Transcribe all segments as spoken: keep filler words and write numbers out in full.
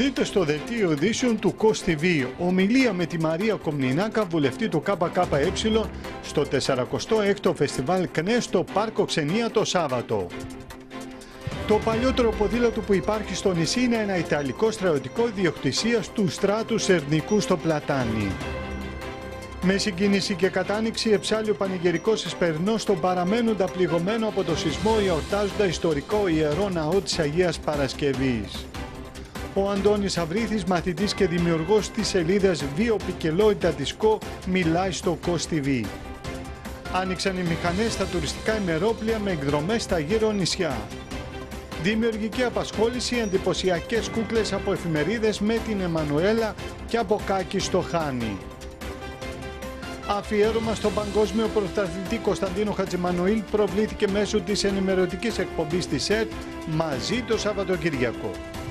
Δείτε στο δελτίο ειδήσεων του Κος τι βι ομιλία με τη Μαρία Κομνηνάκα, βουλευτή του ΚΚΕ, στο τεσσαρακοστό έκτο Φεστιβάλ ΚΝΕ στο Πάρκο Ξενία το Σάββατο. Το παλιότερο ποδήλατο που υπάρχει στο νησί είναι ένα ιταλικό στρατιωτικό ιδιοκτησίας του στράτου Σερνικού στο Πλατάνι. Με συγκίνηση και κατάνοιξη εψάλλει ο πανηγυρικός Εσπερινός στον παραμένοντα πληγωμένο από το σεισμό εορτάζοντα ιστορικό ιερό ναό της Αγίας Παρασκευής. Ο Αντώνης Αβρίθης, μαθητής και δημιουργός της σελίδας Βιοπικελότητα Δισκό, μιλάει στο Κος τι βι. Άνοιξαν οι μηχανές στα τουριστικά ημερόπλια με εκδρομές στα γύρω νησιά. Δημιουργική απασχόληση, εντυπωσιακές κούκλες από εφημερίδες με την Εμμανουέλα και από Κάκη στο Χάνι. Αφιέρωμα στον παγκόσμιο πρωταθλητή Κωνσταντίνο Χατζημανουήλ προβλήθηκε μέσω της ενημερωτικής εκπομπής της ΕΡΤ μαζί το Σαββατοκύριακο.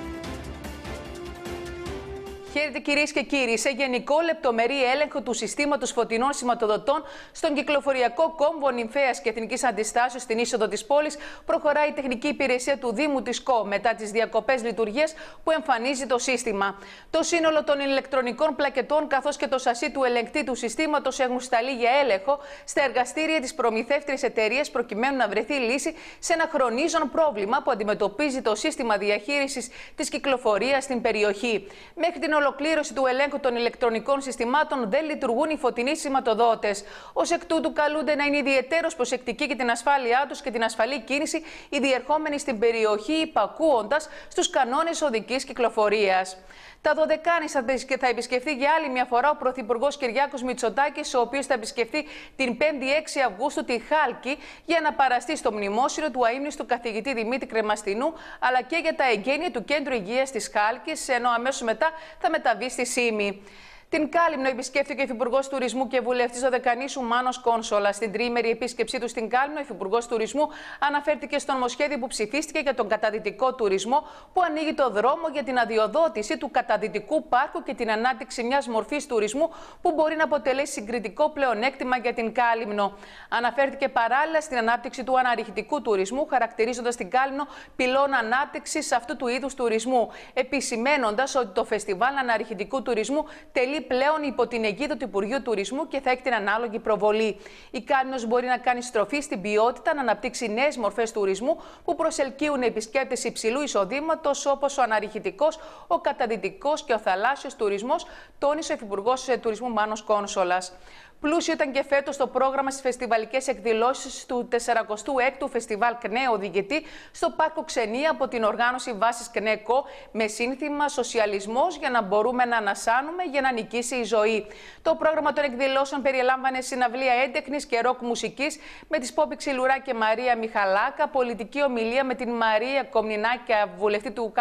Χαίρετε κυρίες και κύριοι. Σε γενικό λεπτομερή έλεγχο του συστήματος φωτεινών σηματοδοτών στον κυκλοφοριακό κόμβο Νυμφέας και Εθνικής Αντιστάσεως στην είσοδο της πόλης προχωράει η τεχνική υπηρεσία του Δήμου της ΚΟ μετά τις διακοπές λειτουργίας που εμφανίζει το σύστημα. Το σύνολο των ηλεκτρονικών πλακετών καθώς και το σασί του ελεγκτή του συστήματος έχουν σταλεί για έλεγχο στα εργαστήρια της προμηθεύτριας εταιρείας προκειμένου να βρεθεί λύση σε ένα χρονίζον πρόβλημα που αντιμετωπίζει το σύστημα διαχείρισης της κυκλοφορίας στην περιοχή. Μέχρι την ολοκλήρωση του ελέγχου των ηλεκτρονικών συστημάτων δεν λειτουργούν οι φωτεινοί σηματοδότες. Ως εκ τούτου, καλούνται να είναι ιδιαιτέρως προσεκτικοί για την ασφάλειά τους και την ασφαλή κίνηση οι διερχόμενοι στην περιοχή, υπακούοντας στους κανόνες οδικής κυκλοφορίας. Τα Δωδεκάνησα θα επισκεφθεί για άλλη μια φορά ο Πρωθυπουργός Κυριάκος Μητσοτάκης, ο οποίος θα επισκεφθεί την πέμπτη έξι Αυγούστου τη Χάλκη για να παραστεί στο μνημόσυνο του αείμνηστου καθηγητή Δημήτρη Κρεμαστινού, αλλά και για τα εγγένεια του Κέντρου Υγείας της Χάλκης, ενώ αμέσως μετά θα μεταβεί στη Σύμη. Την Κάλυμνο επισκέφθηκε ο Υφυπουργός Τουρισμού και Βουλευτής Δωδεκανήσου Μάνος Κόνσολα. Στην τριήμερη επίσκεψή του στην Κάλυμνο, ο Υφυπουργός Τουρισμού αναφέρθηκε στο νομοσχέδιο που ψηφίστηκε για τον καταδυτικό τουρισμό, που ανοίγει το δρόμο για την αδειοδότηση του καταδυτικού πάρκου και την ανάπτυξη μιας μορφής τουρισμού που μπορεί να αποτελέσει συγκριτικό πλεονέκτημα για την Κάλυμνο. Αναφέρθηκε παράλληλα στην ανάπτυξη του αναρριχητικού τουρισμού, χαρακτηρίζοντας την Κάλυμνο πυλώνα ανάπτυξης αυτού του είδους τουρισμού, επισημένοντας ότι το φεστιβάλ αναρριχητικού τουρισμού τελεί πλέον υπό την αιγίδα του Υπουργείου Τουρισμού και θα έχει την ανάλογη προβολή. Η Κάλυμνος μπορεί να κάνει στροφή στην ποιότητα, να αναπτύξει νέες μορφές τουρισμού που προσελκύουν επισκέπτες υψηλού εισοδήματος, όπως ο αναρριχητικός, ο καταδυτικός και ο θαλάσσιος τουρισμός, τόνισε ο Υφυπουργός Τουρισμού Μάνος Κόνσολας. Πλούσιο ήταν και φέτος το πρόγραμμα στις φεστιβαλικές εκδηλώσεις του τεσσαρακοστού έκτου Φεστιβάλ ΚΝΕ Οδηγητή στο Πάρκο Ξενία από την οργάνωση βάσης ΚΝΕΚΟ με σύνθημα «Σοσιαλισμός για να μπορούμε να ανασάνουμε, για να νικήσει η ζωή». Το πρόγραμμα των εκδηλώσεων περιέλαμβανε συναυλία έντεχνης και ροκ μουσικής με τις Πόπη Ξυλουρά και Μαρία Μιχαλάκα, πολιτική ομιλία με την Μαρία Κομνηνάκα, βουλευτή του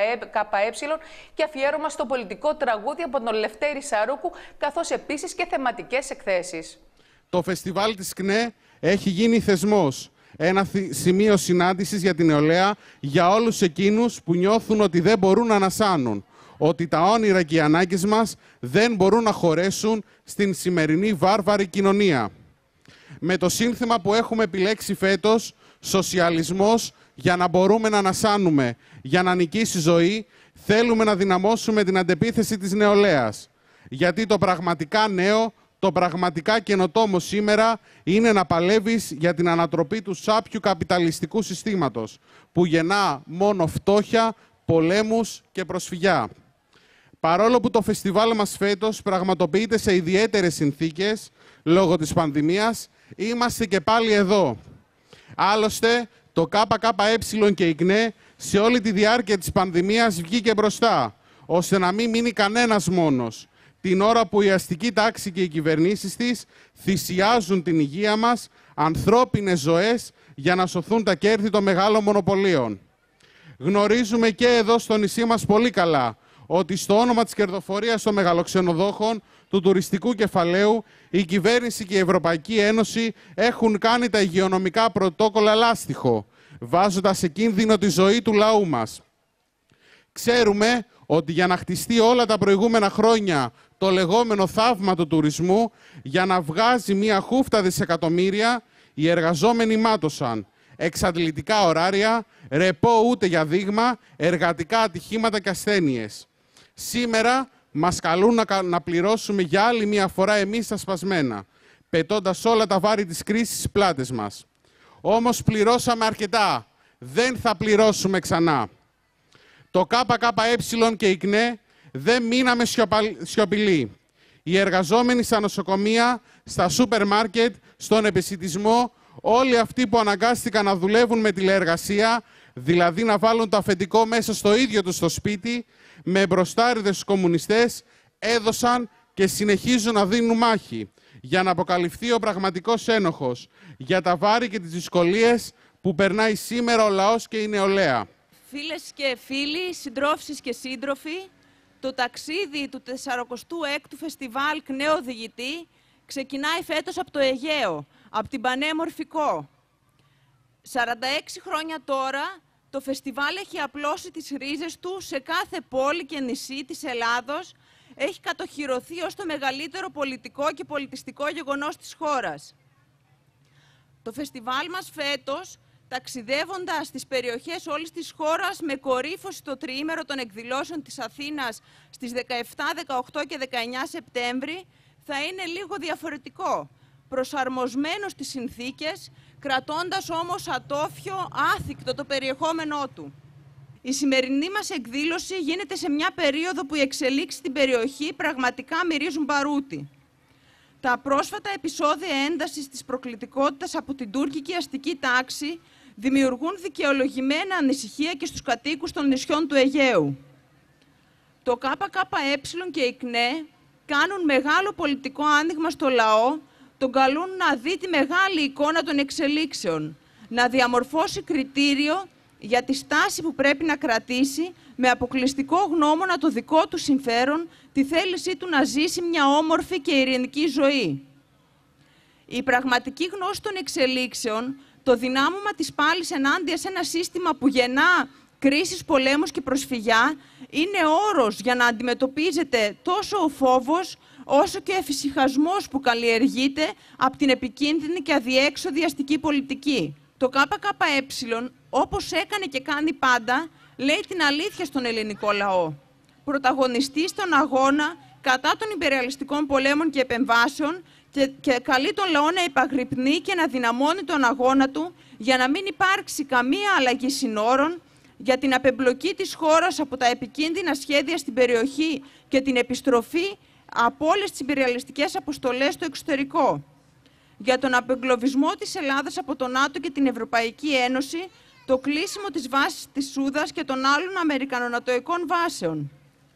ΚΚΕ, και αφιέρωμα στο πολιτικό τραγούδι από τον Λευτέρη Σαρούκου, καθώς επίσης και θεματικές εκθέσεις. Το φεστιβάλ της ΚΝΕ έχει γίνει θεσμός. Ένα σημείο συνάντησης για την νεολαία, για όλους εκείνους που νιώθουν ότι δεν μπορούν να ανασάνουν. Ότι τα όνειρα και οι ανάγκες μας δεν μπορούν να χωρέσουν στην σημερινή βάρβαρη κοινωνία. Με το σύνθημα που έχουμε επιλέξει φέτος, «Σοσιαλισμός για να μπορούμε να ανασάνουμε, για να νικήσει η ζωή», θέλουμε να δυναμώσουμε την αντεπίθεση της νεολαίας. Γιατί το πραγματικά νέο, το πραγματικά καινοτόμο σήμερα είναι να παλεύεις για την ανατροπή του σάπιου καπιταλιστικού συστήματος, που γεννά μόνο φτώχεια, πολέμους και προσφυγιά. Παρόλο που το φεστιβάλ μας φέτος πραγματοποιείται σε ιδιαίτερες συνθήκες, λόγω της πανδημίας, είμαστε και πάλι εδώ. Άλλωστε, το ΚΚΕ και η ΚΝΕ σε όλη τη διάρκεια της πανδημίας βγήκε μπροστά, ώστε να μην μείνει κανένας μόνος, την ώρα που η αστική τάξη και οι κυβερνήσεις της θυσιάζουν την υγεία μας, ανθρώπινες ζωές, για να σωθούν τα κέρδη των μεγάλων μονοπωλίων. Γνωρίζουμε και εδώ στο νησί μας πολύ καλά ότι στο όνομα της κερδοφορίας των μεγαλοξενοδόχων, του τουριστικού κεφαλαίου, η κυβέρνηση και η Ευρωπαϊκή Ένωση έχουν κάνει τα υγειονομικά πρωτόκολλα λάστιχο, βάζοντας σε κίνδυνο τη ζωή του λαού μας. Ξέρουμε ότι για να χτιστεί όλα τα προηγούμενα χρόνια το λεγόμενο θαύμα του τουρισμού, για να βγάζει μία χούφτα δισεκατομμύρια, οι εργαζόμενοι μάτωσαν. Εξαντλητικά ωράρια, ρεπό ούτε για δείγμα, εργατικά ατυχήματα και ασθένειες. Σήμερα μας καλούν να, να πληρώσουμε για άλλη μία φορά εμείς τα σπασμένα, πετώντας όλα τα βάρη της κρίσης στις πλάτες μας. Όμως πληρώσαμε αρκετά. Δεν θα πληρώσουμε ξανά. Το ΚΚΕ και η ΚΝΕ δεν μείναμε σιωπηλοί. Οι εργαζόμενοι στα νοσοκομεία, στα σούπερ μάρκετ, στον επισιτισμό, όλοι αυτοί που αναγκάστηκαν να δουλεύουν με τηλεεργασία, δηλαδή να βάλουν το αφεντικό μέσα στο ίδιο τους το σπίτι, με μπροστάριδες στους κομμουνιστές, έδωσαν και συνεχίζουν να δίνουν μάχη για να αποκαλυφθεί ο πραγματικός ένοχος για τα βάρη και τις δυσκολίες που περνάει σήμερα ο λαός και η νεολαία. Φίλες και φίλοι, συντρόφισσες και σύντροφοι, το ταξίδι του τεσσαρακοστού έκτου Φεστιβάλ ΚΝΕ Οδηγητή ξεκινάει φέτος από το Αιγαίο, από την πανέμορφη Κο. σαράντα έξι χρόνια τώρα, το φεστιβάλ έχει απλώσει τις ρίζες του σε κάθε πόλη και νησί της Ελλάδος, έχει κατοχυρωθεί ως το μεγαλύτερο πολιτικό και πολιτιστικό γεγονός της χώρας. Το φεστιβάλ μας φέτος, ταξιδεύοντας στις περιοχές όλης της χώρας με κορύφωση το τριήμερο των εκδηλώσεων της Αθήνας στις δεκαεπτά, δεκαοκτώ και δεκαεννιά Σεπτέμβρη, θα είναι λίγο διαφορετικό, προσαρμοσμένο στις συνθήκες, κρατώντας όμως ατόφιο, άθικτο το περιεχόμενό του. Η σημερινή μας εκδήλωση γίνεται σε μια περίοδο που οι εξελίξεις στην περιοχή πραγματικά μυρίζουν μπαρούτι. Τα πρόσφατα επεισόδια έντασης της προκλητικότητας από την τουρκική αστική τάξη δημιουργούν δικαιολογημένα ανησυχία και στους κατοίκους των νησιών του Αιγαίου. Το ΚΚΕ και η ΚΝΕ κάνουν μεγάλο πολιτικό άνοιγμα στο λαό, τον καλούν να δει τη μεγάλη εικόνα των εξελίξεων, να διαμορφώσει κριτήριο για τη στάση που πρέπει να κρατήσει με αποκλειστικό γνώμονα το δικό του συμφέρον, τη θέλησή του να ζήσει μια όμορφη και ειρηνική ζωή. Η πραγματική γνώση των εξελίξεων, το δυνάμωμα της πάλης ενάντια σε ένα σύστημα που γεννά κρίσεις, πολέμους και προσφυγιά, είναι όρος για να αντιμετωπίζεται τόσο ο φόβος, όσο και ο εφησυχασμός που καλλιεργείται από την επικίνδυνη και αδιέξοδη αστική πολιτική. Το ΚΚΕ, όπως έκανε και κάνει πάντα, λέει την αλήθεια στον ελληνικό λαό. Πρωταγωνιστεί στον αγώνα κατά των υπεριαλιστικών πολέμων και επεμβάσεων και, και καλεί τον λαό να υπαγρυπνεί και να δυναμώνει τον αγώνα του για να μην υπάρξει καμία αλλαγή συνόρων, για την απεμπλοκή της χώρας από τα επικίνδυνα σχέδια στην περιοχή και την επιστροφή από όλες τις υπεριαλιστικές αποστολές στο εξωτερικό, για τον απεγκλωβισμό της Ελλάδας από το ΝΑΤΟ και την Ευρωπαϊκή Ένωση, το κλείσιμο της βάσης της Σούδας και των άλλων αμερικανονατοικών βάσεων,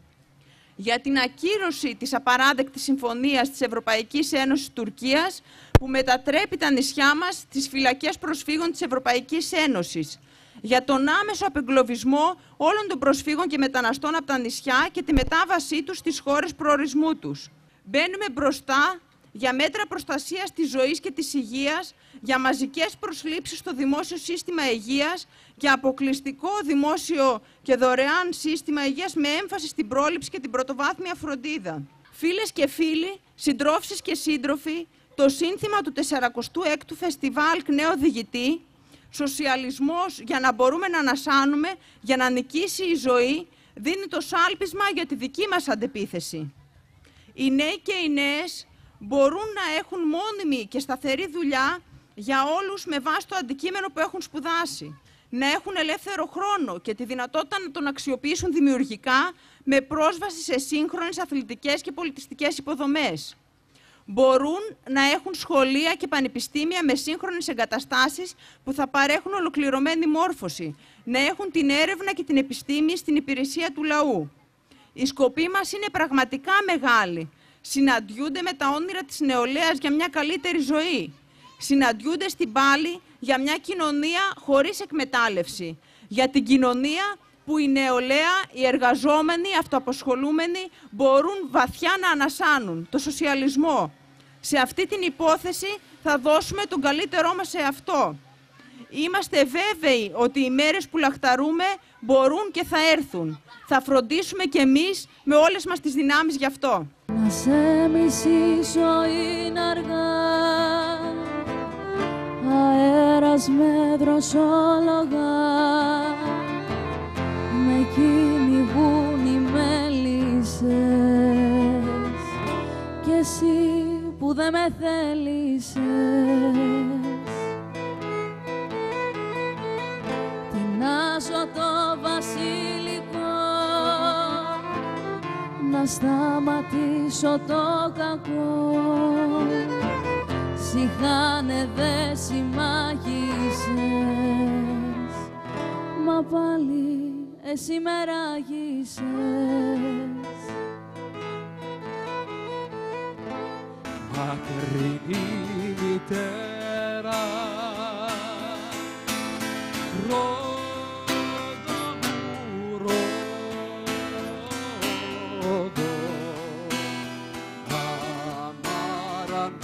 για την ακύρωση της απαράδεκτης συμφωνίας της Ευρωπαϊκής Ένωσης Τουρκίας που μετατρέπει τα νησιά μας στις φυλακές προσφύγων της Ευρωπαϊκής Ένωσης, για τον άμεσο απεγκλωβισμό όλων των προσφύγων και μεταναστών από τα νησιά και τη μετάβασή τους στις χώρες προορισμού τους. Μπαίνουμε μπροστά για μέτρα προστασίας της ζωής και της υγείας, για μαζικές προσλήψεις στο δημόσιο σύστημα υγείας, για αποκλειστικό δημόσιο και δωρεάν σύστημα υγείας με έμφαση στην πρόληψη και την πρωτοβάθμια φροντίδα. Φίλες και φίλοι, συντρόφισσες και σύντροφοι, το σύνθημα του τεσσαρακοστού έκτου Φεστιβάλ ΚΝΕ Οδηγητή, σοσιαλισμός για να μπορούμε να ανασάνουμε, για να νικήσει η ζωή, δίνει το σάλπισμα για τη δική μας αντεπίθεση. Οι νέοι και οι νέες μπορούν να έχουν μόνιμη και σταθερή δουλειά για όλους με βάση το αντικείμενο που έχουν σπουδάσει. Να έχουν ελεύθερο χρόνο και τη δυνατότητα να τον αξιοποιήσουν δημιουργικά με πρόσβαση σε σύγχρονες αθλητικές και πολιτιστικές υποδομές. Μπορούν να έχουν σχολεία και πανεπιστήμια με σύγχρονες εγκαταστάσεις που θα παρέχουν ολοκληρωμένη μόρφωση. Να έχουν την έρευνα και την επιστήμη στην υπηρεσία του λαού. Οι σκοποί μας είναι πραγματικά μεγάλοι. Συναντιούνται με τα όνειρα της νεολαίας για μια καλύτερη ζωή. Συναντιούνται στην πάλη για μια κοινωνία χωρίς εκμετάλλευση. Για την κοινωνία που η νεολαία, οι εργαζόμενοι, οι αυτοαπασχολούμενοι μπορούν βαθιά να ανασάνουν. Το σοσιαλισμό. Σε αυτή την υπόθεση θα δώσουμε τον καλύτερό μας σε αυτό. Είμαστε βέβαιοι ότι οι μέρες που λαχταρούμε μπορούν και θα έρθουν. Θα φροντίσουμε κι εμείς με όλες μας τις δυνάμεις γι' αυτό. Να σε μισήσω είναι αργά, αέρας με δροσόλογα, με κυνηγούν οι μέλη εσύ που δεν με θέλησες. Τεινάζω το βασιλικό να σταματήσω το κακό. Σιχάνε δε συμμαγίσες, μα πάλι εσύ με ράγισες. Μακρινή μητέρα, ρόδο μου ρόδο, αμάραντο.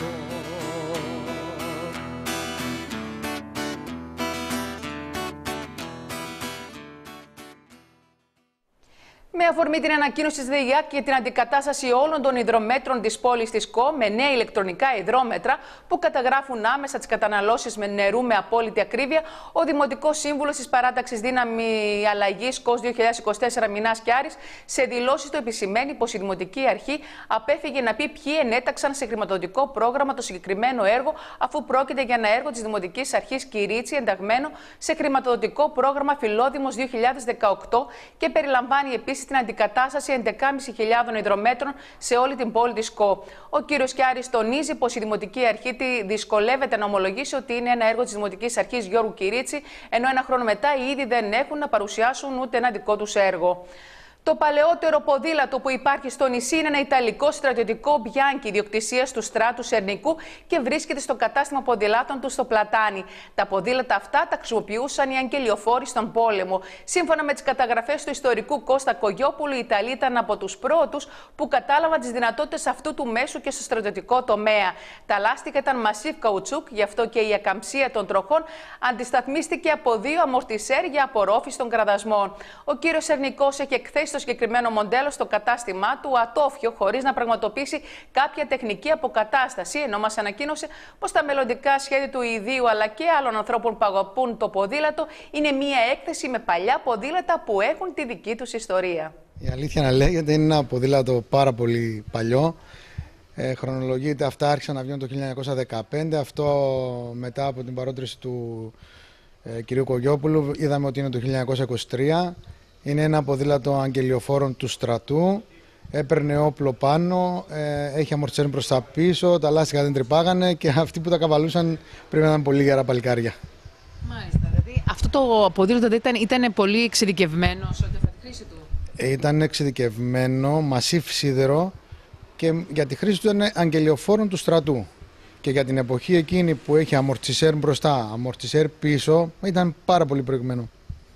Με αφορμή την ανακοίνωση της ΔΕΙΑΚ για την αντικατάσταση όλων των υδρομέτρων της πόλης της ΚΟ με νέα ηλεκτρονικά υδρόμετρα που καταγράφουν άμεσα τις καταναλώσεις με νερού με απόλυτη ακρίβεια, ο Δημοτικός Σύμβουλος της Παράταξης Δύναμη Αλλαγής ΚΟΣ δύο χιλιάδες είκοσι τέσσερα Μινάς Κιάρης σε δηλώσεις του επισημαίνει πως η Δημοτική Αρχή απέφυγε να πει ποιοι ενέταξαν σε χρηματοδοτικό πρόγραμμα το συγκεκριμένο έργο, αφού πρόκειται για ένα έργο της Δημοτικής Αρχής Κυρίτσι ενταγμένο σε χρηματοδοτικό πρόγραμμα Φιλόδημος δύο χιλιάδες δεκαοκτώ και περιλαμβάνει επίσης την αντικατάσταση έντεκα χιλιάδες πεντακόσιων υδρομέτρων σε όλη την πόλη της ΚΟ. Ο κύριος Κιάρης τονίζει πως η Δημοτική Αρχή δυσκολεύεται να ομολογήσει ότι είναι ένα έργο της Δημοτικής Αρχής Γιώργου Κυρίτσι, ενώ ένα χρόνο μετά ήδη δεν έχουν να παρουσιάσουν ούτε ένα δικό τους έργο. Το παλαιότερο ποδήλατο που υπάρχει στο νησί είναι ένα ιταλικό στρατιωτικό Μπιάνκι ιδιοκτησίας του στράτου Σερνικού και βρίσκεται στο κατάστημα ποδηλάτων του στο Πλατάνι. Τα ποδήλατα αυτά τα χρησιμοποιούσαν οι αγγελιοφόροι στον πόλεμο. Σύμφωνα με τις καταγραφές του ιστορικού Κώστα Κογιόπουλου, οι Ιταλοί ήταν από τους πρώτους που κατάλαβαν τις δυνατότητες αυτού του μέσου και στο στρατιωτικό τομέα. Τα λάστιχα ήταν μασίβ καουτσούκ, γι' αυτό και η ακαμψία των τροχών αντισταθμίστηκε από δύο αμορτισέρ για απορρόφηση των κραδασμών. Ο κύριος Σερνικός έχει εκθέσει το συγκεκριμένο μοντέλο στο κατάστημά του ατόφιο, χωρίς να πραγματοποιήσει κάποια τεχνική αποκατάσταση, ενώ μας ανακοίνωσε πως τα μελλοντικά σχέδια του ιδίου αλλά και άλλων ανθρώπων που αγαπούν το ποδήλατο είναι μία έκθεση με παλιά ποδήλατα που έχουν τη δική τους ιστορία. Η αλήθεια να λέγεται, είναι ένα ποδήλατο πάρα πολύ παλιό. Ε, χρονολογείται, αυτά άρχισαν να βγαίνουν το χίλια εννιακόσια δεκαπέντε. Αυτό μετά από την παρότριση του ε, κυρίου Κογιόπουλου είδαμε ότι είναι το χίλια εννιακόσια είκοσι τρία. Είναι ένα ποδήλατο αγγελιοφόρων του στρατού. Έπαιρνε όπλο πάνω, ε, έχει αμορτισέρ προς τα πίσω, τα λάστιχα δεν τρυπάγανε και αυτοί που τα καβαλούσαν πρέπει να ήταν πολύ γερά παλικάρια. Μάλιστα. Δηλαδή αυτό το ποδήλατο ήταν, ήταν πολύ εξειδικευμένο σε ό,τι αφορά τη χρήση του. Ε, ήταν εξειδικευμένο, μασίφ σίδερο και για τη χρήση του ήταν αγγελιοφόρων του στρατού. Και για την εποχή εκείνη που έχει αμορτισέρ μπροστά, αμορτισέρ πίσω, ήταν πάρα πολύ προηγμένο.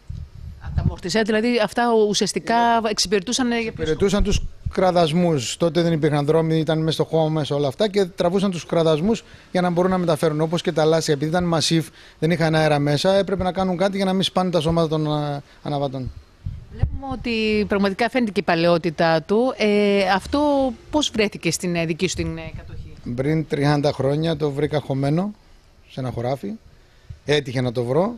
Τα αμορτισέρ, δηλαδή αυτά ουσιαστικά εξυπηρετούσαν. Εξυπηρετούσαν τους κραδασμούς. Τότε δεν υπήρχαν δρόμοι, ήταν μέσα στο χώμα μέσα όλα αυτά και τραβούσαν τους κραδασμούς για να μπορούν να μεταφέρουν. Όπως και τα λάστιχα, επειδή ήταν μασίφ, δεν είχαν αέρα μέσα, έπρεπε να κάνουν κάτι για να μην σπάνε τα σώματα των αναβατών. Βλέπουμε ότι πραγματικά φαίνεται και η παλαιότητά του. Ε, αυτό πώς βρέθηκε στην δική σου την κατοχή? Πριν τριάντα χρόνια το βρήκα χωμένο σε ένα χωράφι. Έτυχε να το βρω.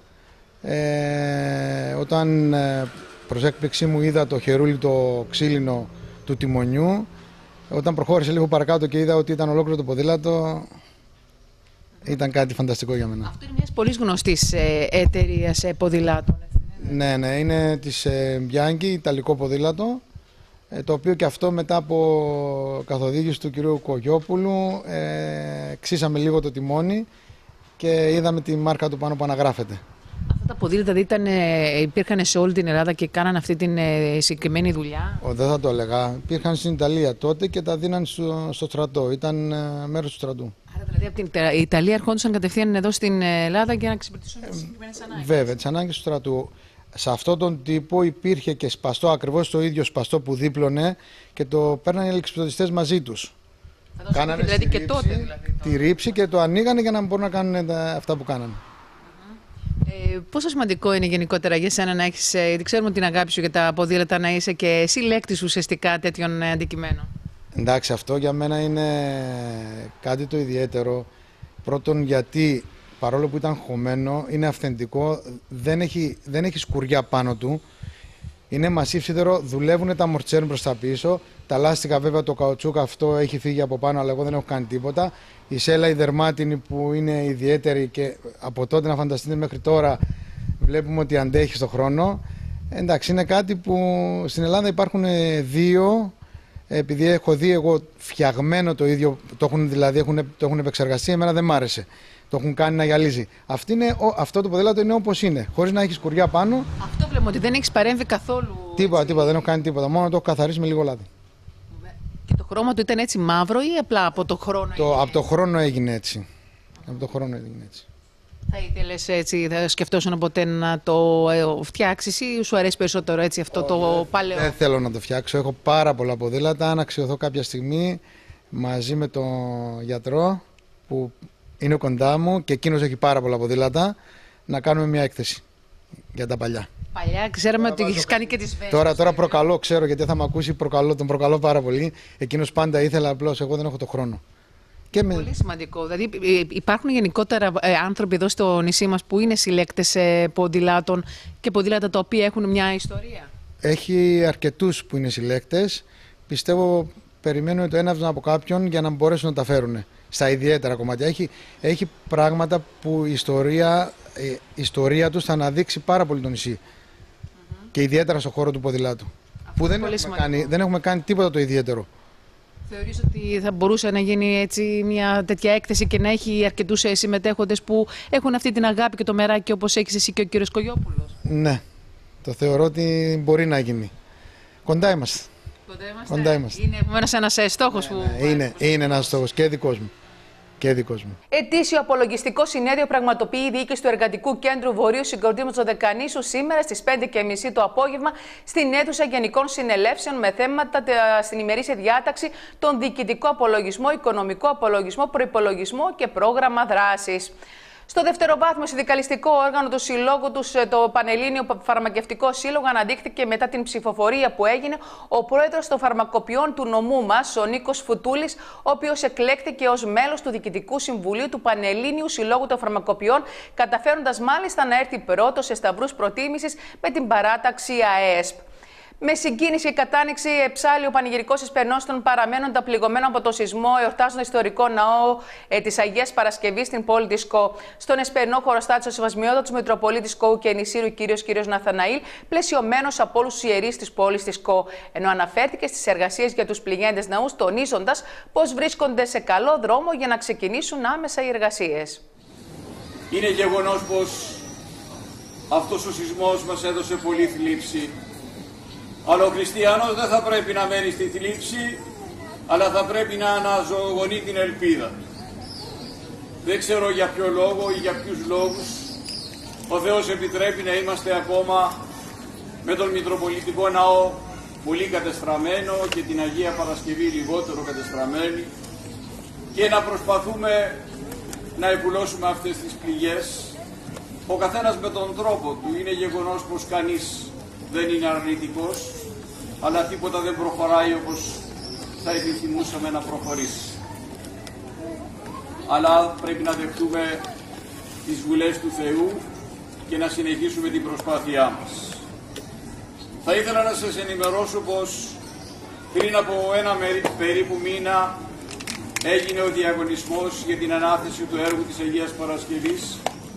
Ε, όταν ε, προς έκπληξή μου είδα το χερούλι το ξύλινο του τιμονιού, όταν προχώρησε λίγο παρακάτω και είδα ότι ήταν ολόκληρο το ποδήλατο, ήταν κάτι φανταστικό για μένα. Αυτό είναι μιας πολύ γνωστής ε, εταιρείας ε, ποδηλάτων. Ναι, ναι, είναι της ε, Bianchi, ιταλικό ποδήλατο, ε, το οποίο και αυτό μετά από καθοδήγηση του κυρίου Κογιόπουλου ε, ξύσαμε λίγο το τιμόνι και είδαμε τη μάρκα του πάνω που αναγράφεται. Αυτά τα ποδήλατα ήταν, υπήρχαν σε όλη την Ελλάδα και κάναν αυτή την συγκεκριμένη δουλειά? Ο, δεν θα το έλεγα. Υπήρχαν στην Ιταλία τότε και τα δίναν στο, στο στρατό. Ήταν ε, μέρος του στρατού. Άρα δηλαδή από την Ιταλία ερχόντουσαν κατευθείαν εδώ στην Ελλάδα για να εξυπηρετήσουν τις συγκεκριμένες ανάγκες. Βέβαια, τις ανάγκες του στρατού. Σε αυτόν τον τύπο υπήρχε και σπαστό, ακριβώς το ίδιο σπαστό που δίπλωνε και το παίρνανε οι εξυπηρετιστές μαζί τους. Κάνανε δηλαδή και τότε δηλαδή, τη ρήψη και το ανοίγανε για να μπορούν να κάνουν τα, αυτά που κάνανε. Ε, πόσο σημαντικό είναι γενικότερα για σένα να έχεις, γιατί ξέρουμε την αγάπη σου για τα ποδήλατα, να είσαι και συλλέκτης ουσιαστικά τέτοιων αντικειμένων? Εντάξει, αυτό για μένα είναι κάτι το ιδιαίτερο. Πρώτον γιατί παρόλο που ήταν χωμένο, είναι αυθεντικό, δεν έχει, δεν έχει σκουριά πάνω του. Είναι μασίβ σίδερο, δουλεύουν τα μορτσέρν προς τα πίσω. Τα λάστιχα, βέβαια, το καουτσούκ αυτό έχει φύγει από πάνω, αλλά εγώ δεν έχω κάνει τίποτα. Η σέλα η δερμάτινη που είναι ιδιαίτερη και από τότε να φανταστείτε μέχρι τώρα βλέπουμε ότι αντέχει στον χρόνο. Εντάξει, είναι κάτι που στην Ελλάδα υπάρχουν δύο, επειδή έχω δει εγώ φτιαγμένο το ίδιο, το έχουν, δηλαδή έχουν, το έχουν επεξεργαστεί, εμένα δεν μ' άρεσε. Το έχουν κάνει να γυαλίζει. Αυτή είναι, αυτό το ποδήλατο είναι όπως είναι, χωρίς να έχει σκουριά πάνω. Αυτό βλέπουμε ότι δεν έχει παρέμβει καθόλου. Τίποτα, έτσι, τίποτα, δεν έχω κάνει τίποτα. Μόνο το έχω καθαρίσει με λίγο λάδι. Και το χρώμα του ήταν έτσι μαύρο ή απλά από το χρόνο? Το, από το χρόνο έγινε έτσι. Από το χρόνο έγινε έτσι. Θα ήθελες έτσι, θα σκεφτόσουν ποτέ να το φτιάξεις ή σου αρέσει περισσότερο έτσι αυτό oh, το παλαιό? Δεν θέλω να το φτιάξω. Έχω πάρα πολλά ποδήλατα. Αν αξιωθώ κάποια στιγμή μαζί με τον γιατρό που είναι κοντά μου και εκείνος έχει πάρα πολλά ποδήλατα, να κάνουμε μια έκθεση για τα παλιά. Παλιά ξέραμε ότι έχεις κάνει και τις βέζες. Τώρα, τώρα προκαλώ, ξέρω γιατί θα με ακούσει, προκαλώ, τον προκαλώ πάρα πολύ. Εκείνος πάντα ήθελα, απλώς εγώ δεν έχω το χρόνο. Και με... Πολύ σημαντικό. Δηλαδή υπάρχουν γενικότερα ε, άνθρωποι εδώ στο νησί μας που είναι συλλέκτες ε, ποδηλάτων και ποδήλατα τα οποία έχουν μια ιστορία. Έχει αρκετούς που είναι συλλέκτες. Πιστεύω, περιμένω το έναυσμα από κάποιον για να μπορέσουν να τα φέρουν στα ιδιαίτερα κομμάτια. Έχει, έχει πράγματα που η ιστορία, η ιστορία τους θα αναδείξει πάρα πολύ το νησί. Mm-hmm. Και ιδιαίτερα στον χώρο του ποδηλάτου. Αυτό που δεν έχουμε, κάνει, δεν έχουμε κάνει τίποτα το ιδιαίτερο. Θεωρείς ότι θα μπορούσε να γίνει έτσι μια τέτοια έκθεση και να έχει αρκετούς συμμετέχοντες που έχουν αυτή την αγάπη και το μεράκι όπως έχεις εσύ και ο κύριος Κογιόπουλος? Ναι, το θεωρώ ότι μπορεί να γίνει. Κοντά είμαστε. Κοντά είμαστε. Κοντά είμαστε. Είναι επομένως ένας στόχος ναι, που... Ναι, είναι, είναι ένας στόχος και δικός μου. Και δικός μου. Ετήσιο απολογιστικό συνέδριο πραγματοποιεί η διοίκηση του Εργατικού Κέντρου Βορείου Συγκροτήματος Δεκανήσου σήμερα στις πέντε και μισή το απόγευμα στην αίθουσα Γενικών Συνελεύσεων με θέματα στην ημερήσια διάταξη τον διοικητικό απολογισμό, οικονομικό απολογισμό, προϋπολογισμό και πρόγραμμα δράσης. Στο δευτεροβάθμιο συνδικαλιστικό όργανο του Συλλόγου τους, το Πανελλήνιο Φαρμακευτικό Σύλλογο, αναδείχθηκε μετά την ψηφοφορία που έγινε ο πρόεδρος των φαρμακοποιών του νομού μας, ο Νίκος Φουτούλης, ο οποίος εκλέχθηκε ως μέλος του Διοικητικού Συμβουλίου του Πανελλήνιου Συλλόγου των Φαρμακοποιών, καταφέροντας μάλιστα να έρθει πρώτος σε σταυρούς προτίμησης με την παράταξη ΑΕΣΠ. Με συγκίνηση και κατάνοιξη εψάλλει ο πανηγυρικός εισπερνός των παραμένοντα πληγωμένων από το σεισμό, εορτάζοντα ιστορικό ναό ε, της Αγίας Παρασκευής στην πόλη της Κο. Στον εσπερνό χωροστάτησε ο Σεβασμιότατος Μητροπολίτης Κοου και Νησίρου κύριος κύριος Ναθαναήλ, πλαισιωμένος από όλους τους ιερείς της πόλης της Κο. Ενώ αναφέρθηκε στις εργασίες για τους πληγέντες ναούς, τονίζοντας πως βρίσκονται σε καλό δρόμο για να ξεκινήσουν άμεσα οι εργασίες. Είναι γεγονός πως αυτός ο σεισμός μας έδωσε πολύ θλίψη. Αλλά ο χριστιανός δεν θα πρέπει να μένει στη θλίψη, αλλά θα πρέπει να αναζωογονεί την ελπίδα. Δεν ξέρω για ποιο λόγο ή για ποιους λόγους ο Θεός επιτρέπει να είμαστε ακόμα με τον Μητροπολιτικό Ναό πολύ κατεστραμμένο και την Αγία Παρασκευή λιγότερο κατεστραμμένη και να προσπαθούμε να επουλώσουμε αυτές τις πληγές. Ο καθένας με τον τρόπο του. Είναι γεγονός πως κανείς δεν είναι αρνητικός, αλλά τίποτα δεν προχωράει όπως θα επιθυμούσαμε να προχωρήσει. Αλλά πρέπει να δεχτούμε τις βουλές του Θεού και να συνεχίσουμε την προσπάθειά μας. Θα ήθελα να σας ενημερώσω πως πριν από ένα περίπου μήνα έγινε ο διαγωνισμός για την ανάθεση του έργου της Αγίας Παρασκευής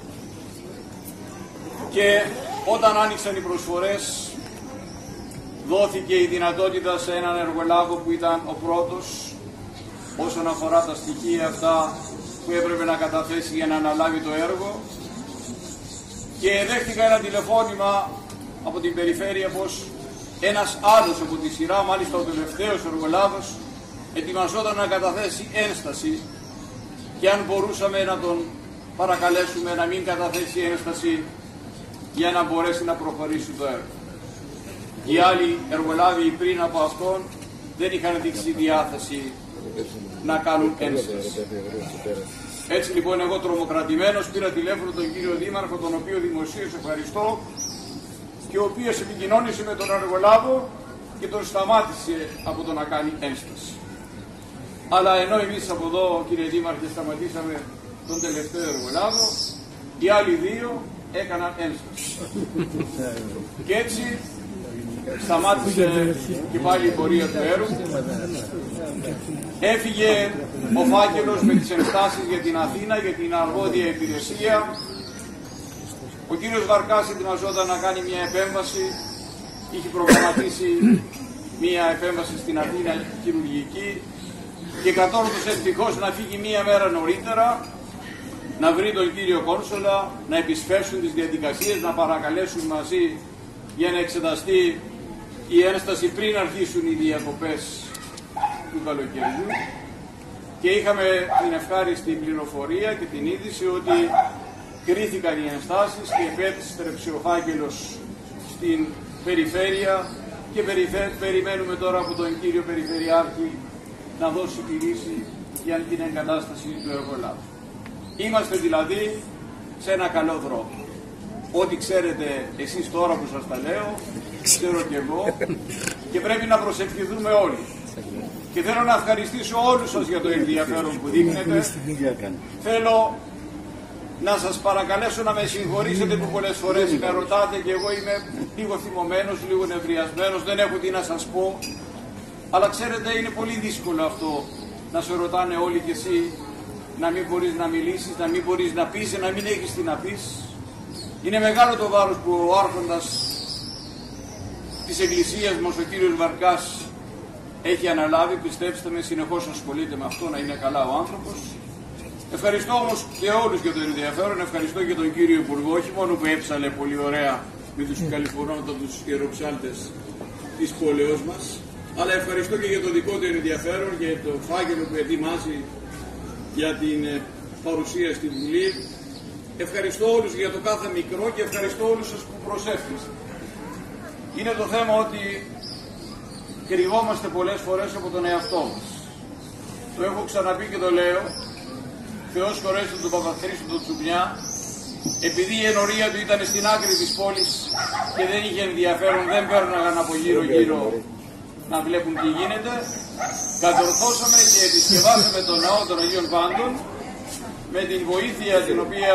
και όταν άνοιξαν οι προσφορές δόθηκε η δυνατότητα σε έναν εργολάβο που ήταν ο πρώτος όσον αφορά τα στοιχεία αυτά που έπρεπε να καταθέσει για να αναλάβει το έργο, και δέχτηκα ένα τηλεφώνημα από την περιφέρεια πως ένας άλλος από τη σειρά, μάλιστα ο τελευταίος εργολάβος, ετοιμαζόταν να καταθέσει ένσταση και αν μπορούσαμε να τον παρακαλέσουμε να μην καταθέσει ένσταση για να μπορέσει να προχωρήσει το έργο. Οι άλλοι εργολάβοι πριν από αυτόν δεν είχαν δείξει διάθεση να κάνουν ένσταση. Έτσι λοιπόν εγώ τρομοκρατημένος πήρα τηλέφωνο τον κύριο Δήμαρχο, τον οποίο δημοσίως ευχαριστώ και ο οποίος επικοινώνησε με τον εργολάβο και τον σταμάτησε από το να κάνει ένσταση. Αλλά ενώ εμείς από εδώ, κύριε Δήμαρχε, σταματήσαμε τον τελευταίο εργολάβο, οι άλλοι δύο έκαναν ένσταση. Και έτσι σταμάτησε και πάλι η πορεία του έργου. Έφυγε ο φάκελος με τις ενστάσεις για την Αθήνα, για την αρμόδια υπηρεσία. Ο κύριος Βαρκάς ετοιμαζόταν να κάνει μια επέμβαση, είχε προγραμματίσει μια επέμβαση στην Αθήνα χειρουργική και κατόρθωσε ευτυχώς να φύγει μία μέρα νωρίτερα, να βρει τον κύριο Κόνσολα, να επισπεύσουν τις διαδικασίες, να παρακαλέσουν μαζί για να εξεταστεί η ένσταση πριν αρχίσουν οι διακοπές του καλοκαιριού. Και είχαμε την ευχάριστη πληροφορία και την είδηση ότι κρίθηκαν οι ενστάσεις και επέστρεψε ο φάκελος στην περιφέρεια και περιμένουμε τώρα από τον κύριο Περιφερειάρχη να δώσει τη λύση για την εγκατάσταση του εργολάβου. Είμαστε δηλαδή σε ένα καλό δρόμο. Ό,τι ξέρετε εσείς τώρα που σας τα λέω, ξέρω και εγώ, και πρέπει να προσευχηθούμε όλοι. Και θέλω να ευχαριστήσω όλους σας για το ενδιαφέρον που δείχνετε. Θέλω να σας παρακαλέσω να με συγχωρήσετε που πολλές φορές με ρωτάτε και εγώ είμαι λίγο θυμωμένος, λίγο νευριασμένος, δεν έχω τι να σας πω. Αλλά ξέρετε, είναι πολύ δύσκολο αυτό να σε ρωτάνε όλοι και εσύ να μην μπορείς να μιλήσεις, να μην μπορείς να πεις, να μην έχεις τι να πεις. Είναι μεγάλο το βάρος που ο άρχοντας της Εκκλησίας μας, ο κύριος Βαρκάς, έχει αναλάβει. Πιστέψτε με, συνεχώς ασχολείται με αυτό, να είναι καλά ο άνθρωπος. Ευχαριστώ όμως και όλους για το ενδιαφέρον. Ευχαριστώ και τον κύριο Υπουργό, όχι μόνο που έψαλε πολύ ωραία με τους καλυφωνότατους ιεροψάλτες της πόλεως μας, αλλά ευχαριστώ και για το δικό του ενδιαφέρον και το φάκελο που ετοιμάζει για την παρουσία στη Βουλή. Ευχαριστώ όλους για το κάθε μικρό και ευχαριστώ όλους σας που προσεύχεστε. Είναι το θέμα ότι κρυβόμαστε πολλές φορές από τον εαυτό μας. Το έχω ξαναπεί και το λέω. Θεός χωρέστε τον Παπαθρίστο τον Τσουπνιά, επειδή η ενορία του ήταν στην άκρη της πόλης και δεν είχε ενδιαφέρον, δεν πέρναγαν από γύρω γύρω να βλέπουν τι γίνεται, κατορθώσαμε και επισκευάσαμε τον ναό των Αγίων Πάντων με την βοήθεια την οποία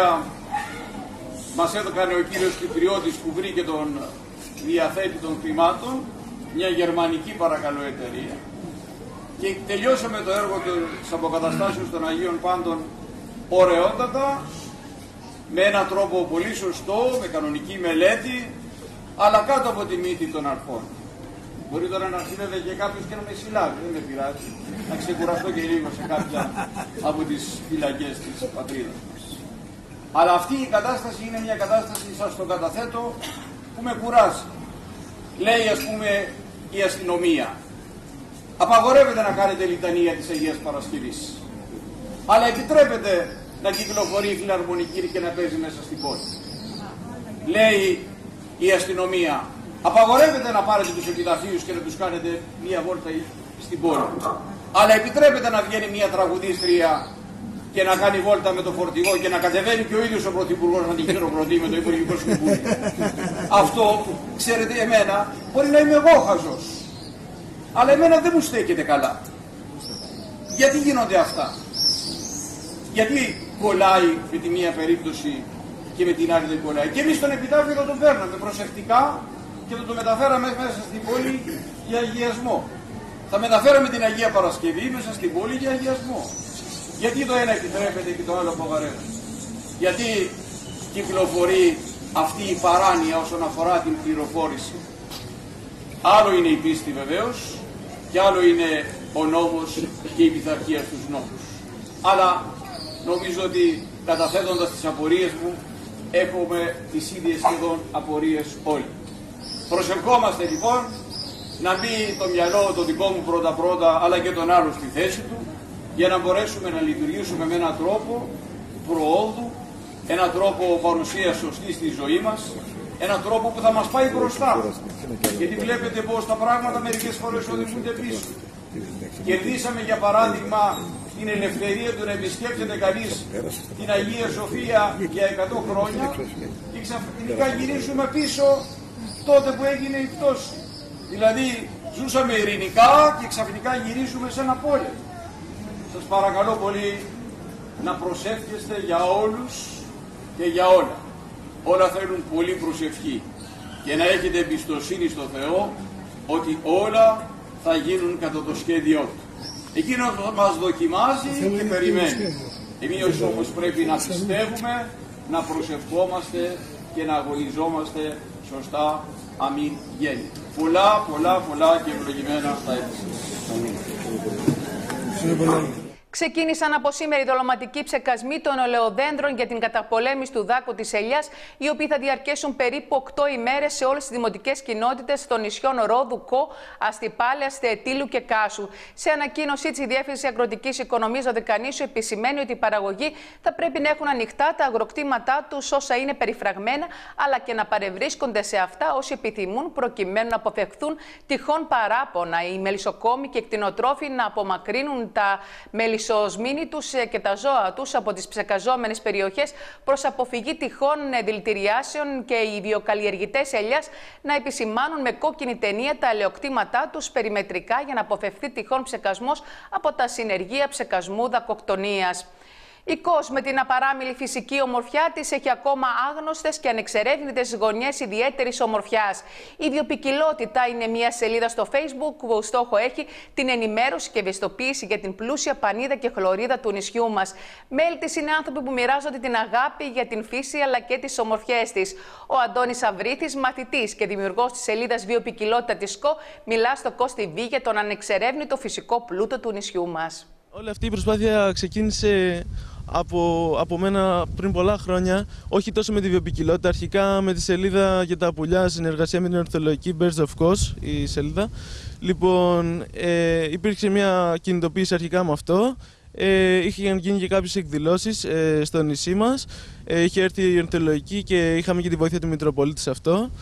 μας έδωκανε ο κύριος Κυπριώτης που βρήκε τον διαθέτη των χρημάτων, μια γερμανική παρακαλώ εταιρεία, και τελειώσαμε το έργο της αποκαταστάσεως των Αγίων Πάντων ωραιότατα, με έναν τρόπο πολύ σωστό, με κανονική μελέτη, αλλά κάτω από τη μύτη των αρχών. Μπορεί τώρα να έρθει και κάποιος και να με συλλάβει, δεν με πειράζει, να ξεκουραστώ και λίγο σε κάποια από τις φυλακές της πατρίδας μας. Αλλά αυτή η κατάσταση είναι μια κατάσταση, σας το καταθέτω, που με κουράζει. Λέει ας πούμε η αστυνομία, απαγορεύεται να κάνετε λιτανία της Αγίας Παρασκευής, αλλά επιτρέπεται να κυκλοφορεί η φιλαρμονική και να παίζει μέσα στην πόλη. Λέει η αστυνομία, απαγορεύεται να πάρετε τους επιταφείους και να τους κάνετε μία βόλτα στην πόλη, αλλά επιτρέπεται να βγαίνει μία τραγουδίστρια και να κάνει βόλτα με το φορτηγό και να κατεβαίνει και ο ίδιος ο Πρωθυπουργός να την χειροκροτεί με το Υπουργικό Συμβούλιο. Αυτό, ξέρετε, εμένα μπορεί να είμαι εγώ χαζός, αλλά εμένα δεν μου στέκεται καλά. Γιατί γίνονται αυτά? Γιατί κολλάει με τη μία περίπτωση και με την άλλη δεν κολλάει? Και εμείς τον επιτάφιο θα τον παίρναμε προσεκτικά και θα το μεταφέραμε μέσα στην πόλη για αγιασμό. Θα μεταφέραμε την Αγία Παρασκευή μέσα στην πόλη για αγιασμό. Γιατί το ένα επιτρέπεται και το άλλο απαγορεύεται? Γιατί κυκλοφορεί αυτή η παράνοια όσον αφορά την πληροφόρηση? Άλλο είναι η πίστη βεβαίως και άλλο είναι ο νόμος και η πειθαρχία στους νόμους. Αλλά νομίζω ότι καταθέτοντας τις απορίες μου έχουμε τις ίδιες σχεδόν απορίες όλοι. Προσευχόμαστε λοιπόν να μπει το μυαλό το δικό μου πρώτα πρώτα αλλά και τον άλλο στη θέση του, για να μπορέσουμε να λειτουργήσουμε με έναν τρόπο προόδου, έναν τρόπο παρουσίας σωστή στη ζωή μας, έναν τρόπο που θα μας πάει μπροστά. Γιατί βλέπετε πως τα πράγματα μερικές φορές οδηγούνται πίσω. Κερδίσαμε για παράδειγμα την ελευθερία του να επισκέπτεται κανείς την Αγία Σοφία για εκατό χρόνια και ξαφνικά γυρίσουμε πίσω τότε που έγινε η πτώση. Δηλαδή ζούσαμε ειρηνικά και ξαφνικά γυρίσουμε σε ένα πόλεμο. Σας παρακαλώ πολύ να προσεύχεστε για όλους και για όλα. Όλα θέλουν πολύ προσευχή. και να έχετε εμπιστοσύνη στο Θεό ότι όλα θα γίνουν κατά το σχέδιό του. Εκείνος μας δοκιμάζει και περιμένει. Εμείς όμως πρέπει να πιστεύουμε, να προσευχόμαστε και να αγωνιζόμαστε σωστά. Αμήν γέννη. Πολλά, πολλά, πολλά και ευλογημένα στα έτη. Ξεκίνησαν από σήμερα οι δολωματικοί ψεκασμοί των ελαιοδέντρων για την καταπολέμηση του δάκου της ελιάς, οι οποίοι θα διαρκέσουν περίπου οκτώ ημέρες σε όλες τις δημοτικές κοινότητες των νησιών Ρόδου, Κο, Αστυπάλαιας, Θεετήλου και Κάσου. Σε ανακοίνωσή της, η Διεύθυνση Αγροτικής Οικονομίας Δωδεκανήσου επισημαίνει ότι οι παραγωγοί θα πρέπει να έχουν ανοιχτά τα αγροκτήματά τους όσα είναι περιφραγμένα, αλλά και να παρευρίσκονται σε αυτά όσοι επιθυμούν, προκειμένου να αποφευχθούν τυχόν παράπονα. Οι μελισσοκόμοι και κτηνοτρόφοι να απομακρύνουν τα μελισσοκόμια σμήνη τους και τα ζώα τους από τις ψεκαζόμενες περιοχές προς αποφυγή τυχών δηλητηριάσεων και οι βιοκαλλιεργητές ελιάς να επισημάνουν με κόκκινη ταινία τα ελαιοκτήματά τους περιμετρικά για να αποφευθεί τυχόν ψεκασμός από τα συνεργεία ψεκασμού δακοκτονίας. Η Κος με την απαράμιλη φυσική ομορφιά της έχει ακόμα άγνωστες και ανεξερεύνητες γωνιές ιδιαίτερης ομορφιάς. Η βιοποικιλότητα είναι μια σελίδα στο Facebook που στόχο έχει την ενημέρωση και ευαισθητοποίηση για την πλούσια πανίδα και χλωρίδα του νησιού μας. Μέλη της είναι άνθρωποι που μοιράζονται την αγάπη για την φύση αλλά και τις ομορφιές της. Ο Αντώνης Αβρίθης, μαθητής και δημιουργός της σελίδας Βιοποικιλότητα της Κο, μιλά στο Κος τι βι για τον ανεξερεύνητο φυσικό πλούτο του νησιού μας. Όλη αυτή η προσπάθεια ξεκίνησε από, από μένα πριν πολλά χρόνια, όχι τόσο με τη βιοποικιλότητα, αρχικά με τη σελίδα για τα πουλιά, συνεργασία με την ορθολογική Birds of Kos, η σελίδα. Λοιπόν, ε, υπήρξε μια κινητοποίηση αρχικά με αυτό. Ε, είχαν γίνει και κάποιες εκδηλώσεις ε, στο νησί μας. Ε, είχε έρθει η ορθολογική και είχαμε και τη βοήθεια του Μητροπολίτη σε αυτό.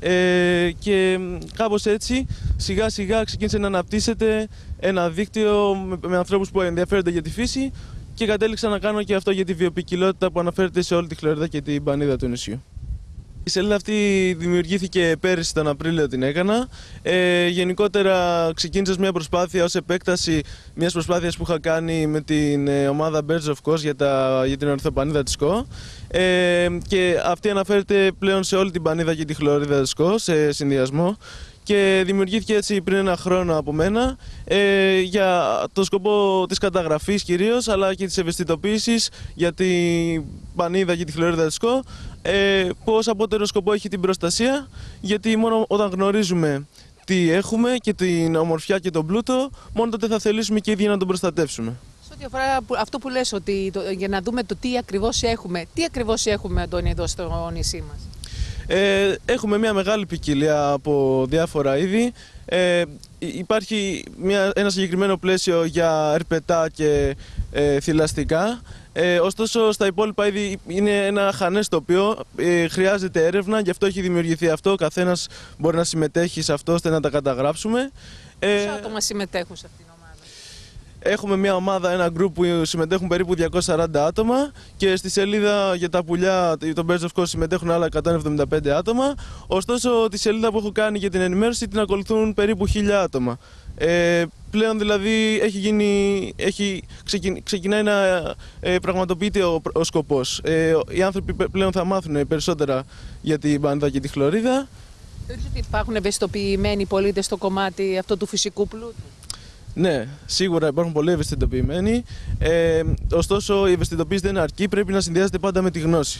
Ε, και κάπως έτσι σιγά σιγά ξεκίνησε να αναπτύσσεται ένα δίκτυο με, με ανθρώπους που ενδιαφέρονται για τη φύση και κατέληξα να κάνω και αυτό για τη βιοποικιλότητα που αναφέρεται σε όλη τη χλωρίδα και την πανίδα του νησιού. Η σελίδα αυτή δημιουργήθηκε πέρυσι τον Απρίλιο, την έκανα. Ε, γενικότερα ξεκίνησα μια προσπάθεια ως επέκταση μιας προσπάθειας που είχα κάνει με την ε, ομάδα Birds of Kos για, τα, για την ορθοπανίδα της Κο. Ε, και αυτή αναφέρεται πλέον σε όλη την πανίδα και τη χλωρίδα της Κο, σε συνδυασμό. Και δημιουργήθηκε έτσι πριν ένα χρόνο από μένα ε, για το σκοπό της καταγραφής κυρίως, αλλά και της ευαισθητοποίησης για την πανίδα και τη χλωρίδα της Κο, ε, που ως απότερο σκοπό έχει την προστασία, γιατί μόνο όταν γνωρίζουμε τι έχουμε και την ομορφιά και τον πλούτο, μόνο τότε θα θελήσουμε και οι ίδιοι να τον προστατεύσουμε. Σε ό,τι αφορά αυτό που λες, ότι το, για να δούμε το τι ακριβώς έχουμε, τι ακριβώς έχουμε, Αντώνη, εδώ στο νησί μας. Ε, έχουμε μια μεγάλη ποικιλία από διάφορα είδη. Ε, υπάρχει μια, ένα συγκεκριμένο πλαίσιο για ερπετά και ε, θηλαστικά. Ε, ωστόσο, στα υπόλοιπα είδη είναι ένα χανές τοπίο, ε, χρειάζεται έρευνα, γι' αυτό έχει δημιουργηθεί αυτό. Ο καθένας μπορεί να συμμετέχει σε αυτό ώστε να τα καταγράψουμε. Πόσα άτομα συμμετέχουν σε αυτήν? Έχουμε μια ομάδα, ένα group που συμμετέχουν περίπου διακόσια σαράντα άτομα και στη σελίδα για τα πουλιά, το Birds of Kos, συμμετέχουν άλλα εκατόν εβδομήντα πέντε άτομα. Ωστόσο, τη σελίδα που έχω κάνει για την ενημέρωση την ακολουθούν περίπου χίλια άτομα. Ε, πλέον δηλαδή έχει γίνει, έχει, ξεκι, ξεκινάει να ε, πραγματοποιείται ο, ο σκοπός. Ε, οι άνθρωποι πλέον θα μάθουν περισσότερα για την πανίδα και τη χλωρίδα. Θεωρείς ότι υπάρχουν ευαισθητοποιημένοι πολίτες στο κομμάτι αυτό του φυσικού πλούτου? Ναι, σίγουρα υπάρχουν πολύ ευαισθητοποιημένοι. Ε, ωστόσο, η ευαισθητοποίηση δεν αρκεί, πρέπει να συνδυάζεται πάντα με τη γνώση.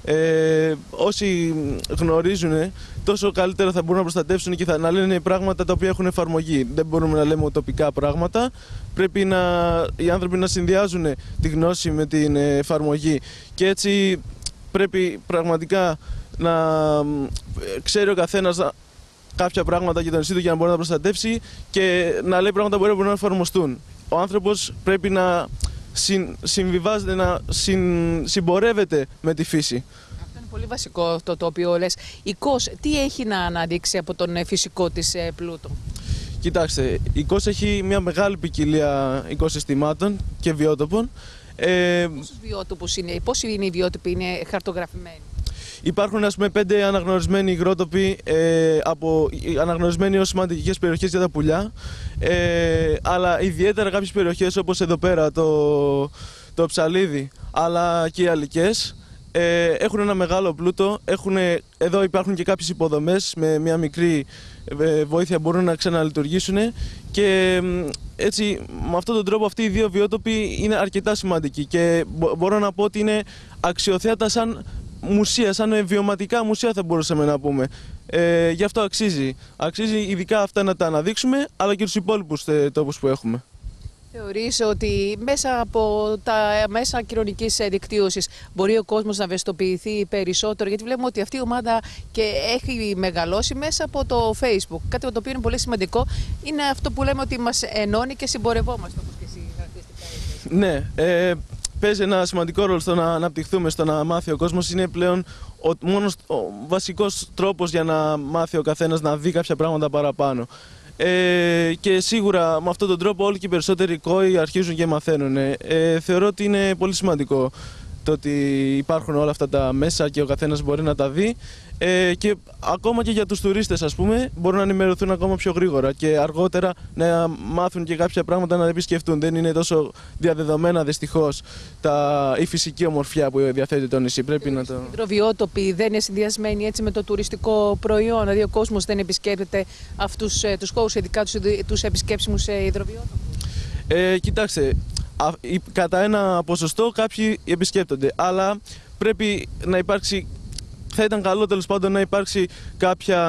Ε, όσοι γνωρίζουν, τόσο καλύτερα θα μπορούν να προστατεύσουν και θα να λένε πράγματα τα οποία έχουν εφαρμογή. Δεν μπορούμε να λέμε τοπικά πράγματα. Πρέπει να, οι άνθρωποι να συνδυάζουν τη γνώση με την εφαρμογή. Και έτσι πρέπει πραγματικά να ξέρει ο καθένας κάποια πράγματα για τον νησί του για να μπορεί να προστατεύσει και να λέει πράγματα που μπορούν να εφαρμοστούν. Ο άνθρωπος πρέπει να συν, συμβιβάζεται, να συν, συμπορεύεται με τη φύση. Αυτό είναι πολύ βασικό το, το οποίο λες. Η Κος τι έχει να αναδείξει από τον φυσικό της πλούτο? Κοιτάξτε, η Κος έχει μια μεγάλη ποικιλία οικοσυστημάτων και βιότοπων. Ε, Πόσους βιότοπους είναι, πόσοι είναι οι βιότοποι, είναι χαρτογραφημένοι? Υπάρχουν, ας πούμε, πέντε αναγνωρισμένοι υγρότοποι, ε, από, αναγνωρισμένοι ως σημαντικές περιοχές για τα πουλιά, ε, αλλά ιδιαίτερα κάποιες περιοχές όπως εδώ πέρα το, το Ψαλίδι, αλλά και οι Αλικές, Ε, έχουν ένα μεγάλο πλούτο, έχουν, εδώ υπάρχουν και κάποιες υποδομές με μια μικρή ε, βοήθεια μπορούν να ξαναλειτουργήσουν και έτσι με αυτόν τον τρόπο αυτοί οι δύο βιότοποι είναι αρκετά σημαντικοί και μπο, μπορώ να πω ότι είναι αξιοθέατα σαν μουσεία, σαν βιωματικά μουσεία θα μπορούσαμε να πούμε. Ε, γι' αυτό αξίζει. Αξίζει ειδικά αυτά να τα αναδείξουμε αλλά και τους υπόλοιπους τόπους που έχουμε. Θεωρείς ότι μέσα από τα μέσα κοινωνικής δικτύωσης μπορεί ο κόσμος να ευαισθητοποιηθεί περισσότερο, γιατί βλέπουμε ότι αυτή η ομάδα και έχει μεγαλώσει μέσα από το Facebook. Κάτι το οποίο είναι πολύ σημαντικό, είναι αυτό που λέμε ότι μας ενώνει και συμπορευόμαστε, όπως και εσύ χαρακτηριστικά είπες. Ναι, ε, παίζει ένα σημαντικό ρόλο στο να αναπτυχθούμε, στο να μάθει ο κόσμος. Είναι πλέον ο μόνος ο βασικός τρόπος για να μάθει ο καθένας να δει κάποια πράγματα παραπάνω. Ε, και σίγουρα με αυτόν τον τρόπο όλοι και οι περισσότεροι κόοι αρχίζουν και μαθαίνουν. Ε, θεωρώ ότι είναι πολύ σημαντικό το ότι υπάρχουν όλα αυτά τα μέσα και ο καθένας μπορεί να τα δει ε, και ακόμα και για τους τουρίστες, ας πούμε, μπορούν να ενημερωθούν ακόμα πιο γρήγορα και αργότερα να μάθουν και κάποια πράγματα να επισκεφτούν. Δεν είναι τόσο διαδεδομένα δυστυχώς τα, η φυσική ομορφιά που διαθέτει το νησί. Πρέπει να το... Οι υδροβιότοποι δεν είναι συνδυασμένοι έτσι με το τουριστικό προϊόν, δηλαδή ο κόσμος δεν επισκέπτεται αυτούς τους χώρους, ειδικά τους, τους επισκέψιμους υδροβιότοπους. Ε, κοιτάξτε, κατά ένα ποσοστό κάποιοι επισκέπτονται, αλλά πρέπει να υπάρξει, θα ήταν καλό τέλος πάντων να υπάρξει κάποια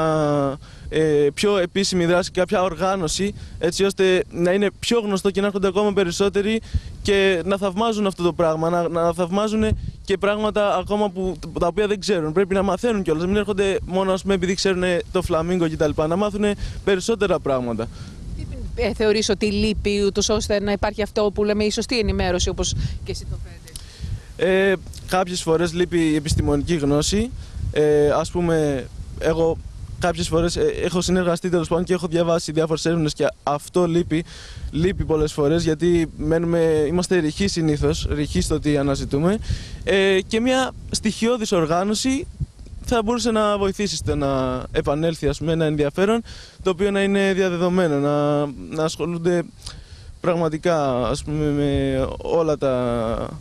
ε, πιο επίσημη δράση, κάποια οργάνωση, έτσι ώστε να είναι πιο γνωστό και να έρχονται ακόμα περισσότεροι και να θαυμάζουν αυτό το πράγμα, να, να θαυμάζουν και πράγματα ακόμα που, τα οποία δεν ξέρουν. Πρέπει να μαθαίνουν κιόλας, μην έρχονται μόνο ας πούμε, επειδή ξέρουν το φλαμίγκο κτλ. Να μάθουν περισσότερα πράγματα. Ε, θεωρείς ότι λείπει ούτως ώστε να υπάρχει αυτό που λέμε η σωστή ενημέρωση όπως και εσύ το φαίνεται? Ε, κάποιες φορές λείπει η επιστημονική γνώση. Ε, ας πούμε, εγώ κάποιες φορές ε, έχω συνεργαστεί τέλος πάντων και έχω διαβάσει διάφορες έρευνες και αυτό λείπει, λείπει πολλές φορές γιατί μένουμε, είμαστε ρηχοί συνήθως, ρηχοί στο τι αναζητούμε ε, και μια στοιχειώδης οργάνωση θα μπορούσε να βοηθήσει στο να επανέλθει ας πούμε, ένα ενδιαφέρον το οποίο να είναι διαδεδομένο, να, να ασχολούνται πραγματικά ας πούμε, με όλα τα,